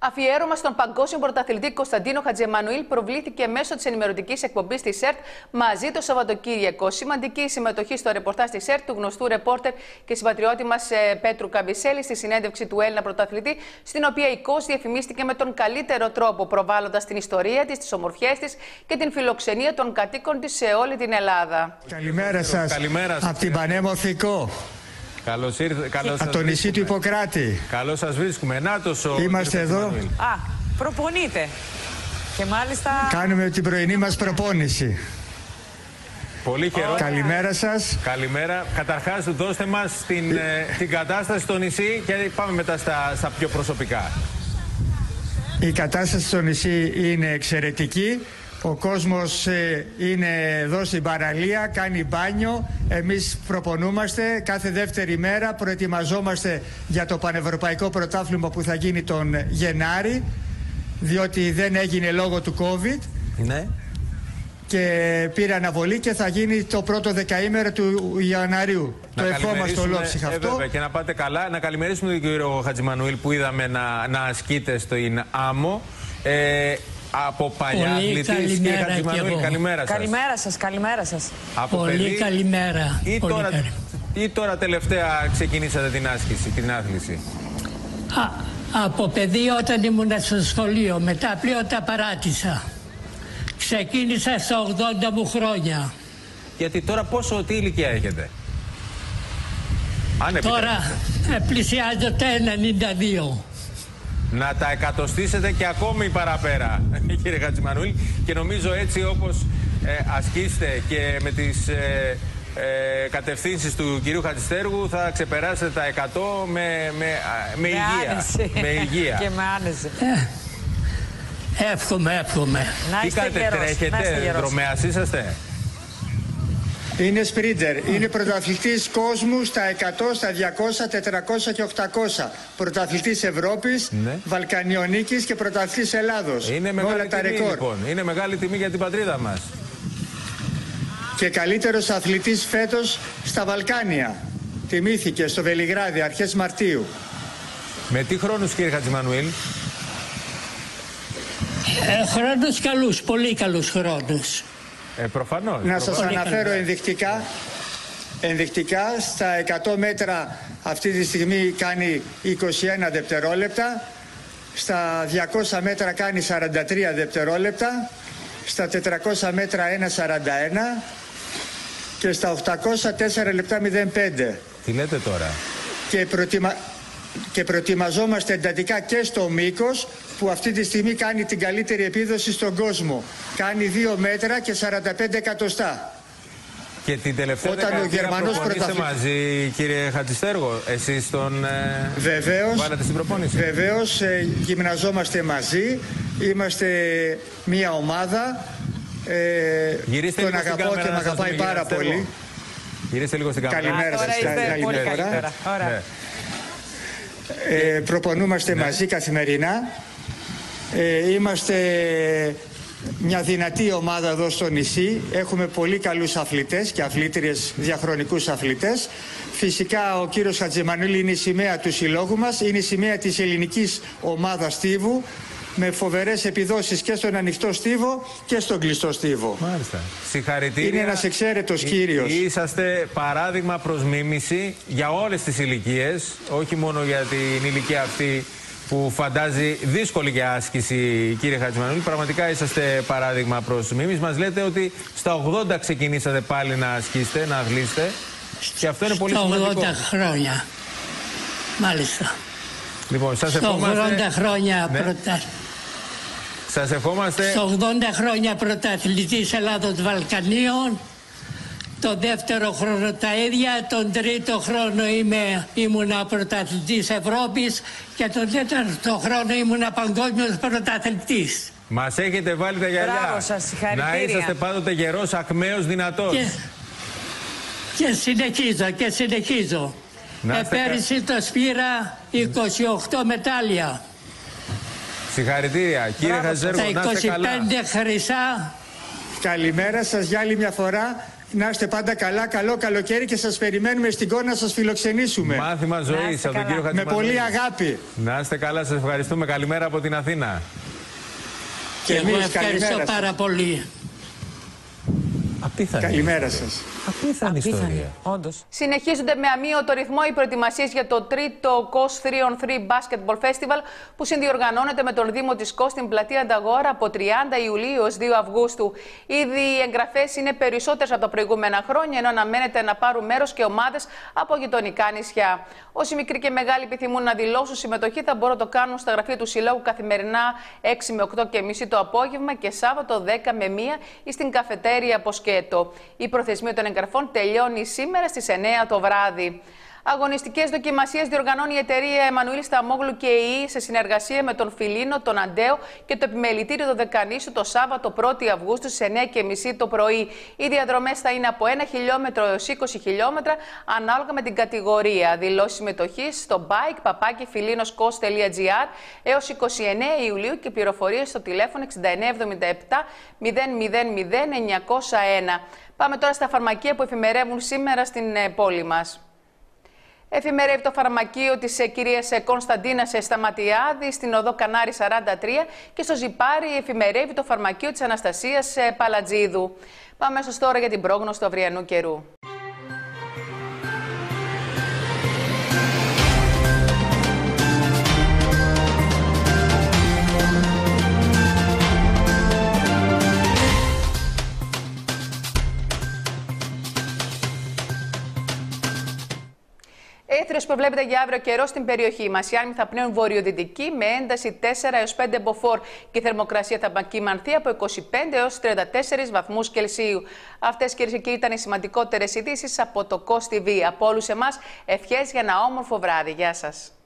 Αφιέρωμα στον παγκόσμιο πρωταθλητή Κωνσταντίνο Χατζιεμμανουήλ προβλήθηκε μέσω της ενημερωτικής εκπομπής της ΕΡΤ μαζί το Σαββατοκύριακο. Σημαντική συμμετοχή στο ρεπορτάζ της ΕΡΤ του γνωστού ρεπόρτερ και συμπατριώτη μας Πέτρου Καμπισέλη στη συνέντευξη του Έλληνα πρωταθλητή, στην οποία η ΚΟΣ διαφημίστηκε με τον καλύτερο τρόπο, προβάλλοντας την ιστορία της, τις ομορφιές της και την φιλοξενία των κατοίκων της σε όλη την Ελλάδα. Καλημέρα σας, από την πανέμορφη ΚΟ. Καλώς ήρθατε. Από το νησί του Ιπποκράτη. Καλώς σας βρίσκουμε. Νάτος ο... Είμαστε εδώ. Α, προπονείτε. Και μάλιστα... Κάνουμε την πρωινή μας προπόνηση. Πολύ χαιρό. Καλημέρα σας. Καλημέρα. Καταρχάς, δώστε μας την, ε, την κατάσταση στο νησί και πάμε μετά στα, στα πιο προσωπικά. Η κατάσταση στο νησί είναι εξαιρετική. Ο κόσμος ε, είναι εδώ στην παραλία, κάνει μπάνιο. Εμείς προπονούμαστε κάθε δεύτερη μέρα, προετοιμαζόμαστε για το Πανευρωπαϊκό Πρωτάθλημα που θα γίνει τον Γενάρη, διότι δεν έγινε λόγω του COVID. Ναι. Και πήρε αναβολή και θα γίνει το πρώτο δεκαήμερο του Ιανουαρίου. Να το ευχόμαστε ολόψυχα ε, αυτό. Βέβαια, και να πάτε καλά. Να καλημερίσουμε τον κύριο Χατζιεμμανουήλ που είδαμε να, να ασκείται στην άμμο. Ε, Από παλιά αθλητής, κύριε Χατζιεμμανουήλ, καλημέρα σας. Καλημέρα σας, καλημέρα σας. Από Πολύ παιδί, καλημέρα. Ή, Πολύ τώρα, καλη... ή τώρα τελευταία ξεκινήσατε την άσκηση, την άθληση. Α, από παιδί όταν ήμουν στο σχολείο, μετά πλέον τα παράτησα. Ξεκίνησα στα ογδόντα μου χρόνια. Γιατί τώρα πόσο, τι ηλικία έχετε? Αν τώρα ε, πλησιάζω τα ενενήντα δύο. Να τα εκατοστήσετε και ακόμη παραπέρα, κύριε Χατζιεμμανουήλ, και νομίζω έτσι όπως ε, ασκήσετε και με τις ε, ε, κατευθύνσεις του κυρίου Χατζηστέργου θα ξεπεράσετε τα εκατό με, με, με, με υγεία. Με υγεία. Και με άνεση. Ε, εύχομαι, εύχομαι. Τι κάνετε, τρέχετε, δρομέας είσαστε? Είναι σπρίντερ. Είναι πρωταθλητής κόσμου στα εκατό, στα διακόσια, τετρακόσια και οκτακόσια. Πρωταθλητής Ευρώπης, ναι. Βαλκανιονίκης και πρωταθλητής Ελλάδος. Είναι μεγάλη όλα τα τιμή, ρεκόρ. Λοιπόν. Είναι μεγάλη τιμή για την πατρίδα μας. Και καλύτερος αθλητής φέτος στα Βαλκάνια. Τιμήθηκε στο Βελιγράδι αρχές Μαρτίου. Με τι χρόνους, κύριε Χατζιεμμανουήλ? Ε, χρόνους καλούς, πολύ καλούς χρόνους. Ε, προφανώς. Να σας αναφέρω ενδεικτικά, ενδεικτικά στα εκατό μέτρα αυτή τη στιγμή κάνει είκοσι ένα δευτερόλεπτα, στα διακόσια μέτρα κάνει σαράντα τρία δευτερόλεπτα, στα τετρακόσια μέτρα ένα σαράντα ένα και στα οκτακόσια τέσσερα λεπτά μηδέν πέντε. Τι λέτε τώρα? Και, προετοιμα... και προετοιμαζόμαστε εντατικά και στο μήκος, που αυτή τη στιγμή κάνει την καλύτερη επίδοση στον κόσμο. Κάνει δύο μέτρα και σαράντα πέντε εκατοστά. Και την τελευταία Όταν ο Γερμανός προπονείστε μαζί, κύριε Χατζηστέργο, εσείς τον ε, βεβαίως, βάλατε στην προπόνηση? Βεβαίως, ε, γυμναζόμαστε μαζί, είμαστε μια ομάδα, ε, Γυρίστε τον αγαπώ και με αγαπάει πάρα πολύ. Γυρίστε λίγο στην κάμερα. Καλημέρα σας. Καλημέρα. Ναι. Ε, προπονούμαστε ναι. μαζί καθημερινά. Ε, είμαστε μια δυνατή ομάδα εδώ στο νησί. Έχουμε πολύ καλούς αθλητές και αθλήτριες, διαχρονικούς αθλητές. Φυσικά ο κύριος Χατζιεμμανουήλ είναι η σημαία του συλλόγου μας, είναι η σημαία της ελληνικής ομάδας στίβου, με φοβερές επιδόσεις και στον ανοιχτό στίβο και στον κλειστό στίβο. Μάλιστα. Συγχαρητήρια. Είναι ένας εξαίρετος κύριος. Είσαστε παράδειγμα προς μίμηση για όλες τις ηλικίες, όχι μόνο για την ηλικία αυτή που φαντάζει δύσκολη για άσκηση, κύριε Χατζιεμμανουήλ. Πραγματικά είσαστε παράδειγμα προς μίμηση. Μας λέτε ότι στα ογδόντα ξεκινήσατε πάλι να ασκήσετε, να αγλίσετε. Και αυτό είναι πολύ σημαντικό. Στα ογδόντα χρόνια. Μάλιστα. Λοιπόν, σας στα ευχόμαστε... ογδόντα χρόνια ναι. πρωτα... Σας ευχόμαστε... Στα ογδόντα χρόνια πρωταθλητής Ελλάδος Βαλκανίων. Το δεύτερο χρόνο τα ίδια, τον τρίτο χρόνο είμαι, ήμουνα πρωταθλητής Ευρώπης και τον τέταρτο χρόνο ήμουνα παγκόσμιος πρωταθλητής. Μας έχετε βάλει τα γυαλιά. Μπράβο σας, συγχαρητήρια. Να είσαστε πάντοτε γερός, ακμαίος, δυνατός. Και, και συνεχίζω και συνεχίζω. Ε, πέρυσι το σπήρα είκοσι οκτώ μετάλλια. Συγχαρητήρια. Κύριε Χατζηστέργο, να είστε καλά. Τα είκοσι πέντε χρυσά. Καλημέρα σας για άλλη μια φορά. Να είστε πάντα καλά, καλό καλοκαίρι και σας περιμένουμε στην Κόρ να σας φιλοξενήσουμε. Μάθημα ζωής από τον κύριο Χατζημανουήλ. Με πολύ αγάπη. Να είστε καλά, σας ευχαριστούμε. Καλημέρα από την Αθήνα. Και εγώ εμείς, ευχαριστώ πάρα πολύ. Απίθανη. Καλημέρα σας. Απίθανη ιστορία. Όντως. Συνεχίζονται με αμύωτο ρυθμό οι προετοιμασίες για το τρίτο κος τρία on τρία Basketball Festival που συνδιοργανώνεται με τον Δήμο της Κος στην πλατεία Ανταγόρα από τριάντα Ιουλίου έως δύο Αυγούστου. Ήδη οι εγγραφές είναι περισσότερες από τα προηγούμενα χρόνια, ενώ αναμένεται να πάρουν μέρος και ομάδες από γειτονικά νησιά. Όσοι μικροί και μεγάλοι επιθυμούν να δηλώσουν συμμετοχή θα μπορούν να το κάνουν στα γραφεία του Συλλόγου καθημερινά έξι με οκτώ και μισή το απόγευμα και Σάββατο δέκα με μία ή στην καφετέρια από Σκέτο. Η προθεσμία των εγγραφών τελειώνει σήμερα στις εννέα το βράδυ. Αγωνιστικές δοκιμασίες διοργανώνει η εταιρεία Εμμανουήλ Σταμόγλου και η ΕΕ σε συνεργασία με τον Φιλίνο, τον Αντέο και το επιμελητήριο του Δεκανήσου το Σάββατο πρώτη Αυγούστου στις εννέα και μισή το πρωί. Οι διαδρομές θα είναι από ένα χιλιόμετρο έως είκοσι χιλιόμετρα ανάλογα με την κατηγορία. Δηλώσεις συμμετοχής στο bike παπάκι φιλίνος.κος τελεία τζι άρ έως είκοσι εννέα Ιουλίου και πληροφορίες στο τηλέφωνο εξήντα εννέα εβδομήντα επτά μηδέν μηδέν μηδέν εννιακόσια ένα. Πάμε τώρα στα φαρμακεία που εφημερεύουν σήμερα στην πόλη μας. Εφημερεύει το φαρμακείο της κυρίας Κωνσταντίνας Σταματιάδη στην οδό Κανάρη σαράντα τρία και στο Ζιπάρι εφημερεύει το φαρμακείο της Αναστασίας Παλατζίδου. Πάμε αμέσως τώρα για την πρόγνωση του αυριανού καιρού. Έθριος προβλέπεται για αύριο καιρό στην περιοχή μας. Οι άνεμοι θα πνέουν βορειοδυτική με ένταση τέσσερα έως πέντε μποφόρ και η θερμοκρασία θα κυμανθεί από είκοσι πέντε έως τριάντα τέσσερις βαθμούς Κελσίου. Αυτές, κυρίες και κύριοι, ήταν οι σημαντικότερες ειδήσεις από το κος τι βι. Από όλους εμάς, ευχές για ένα όμορφο βράδυ. Γεια σας.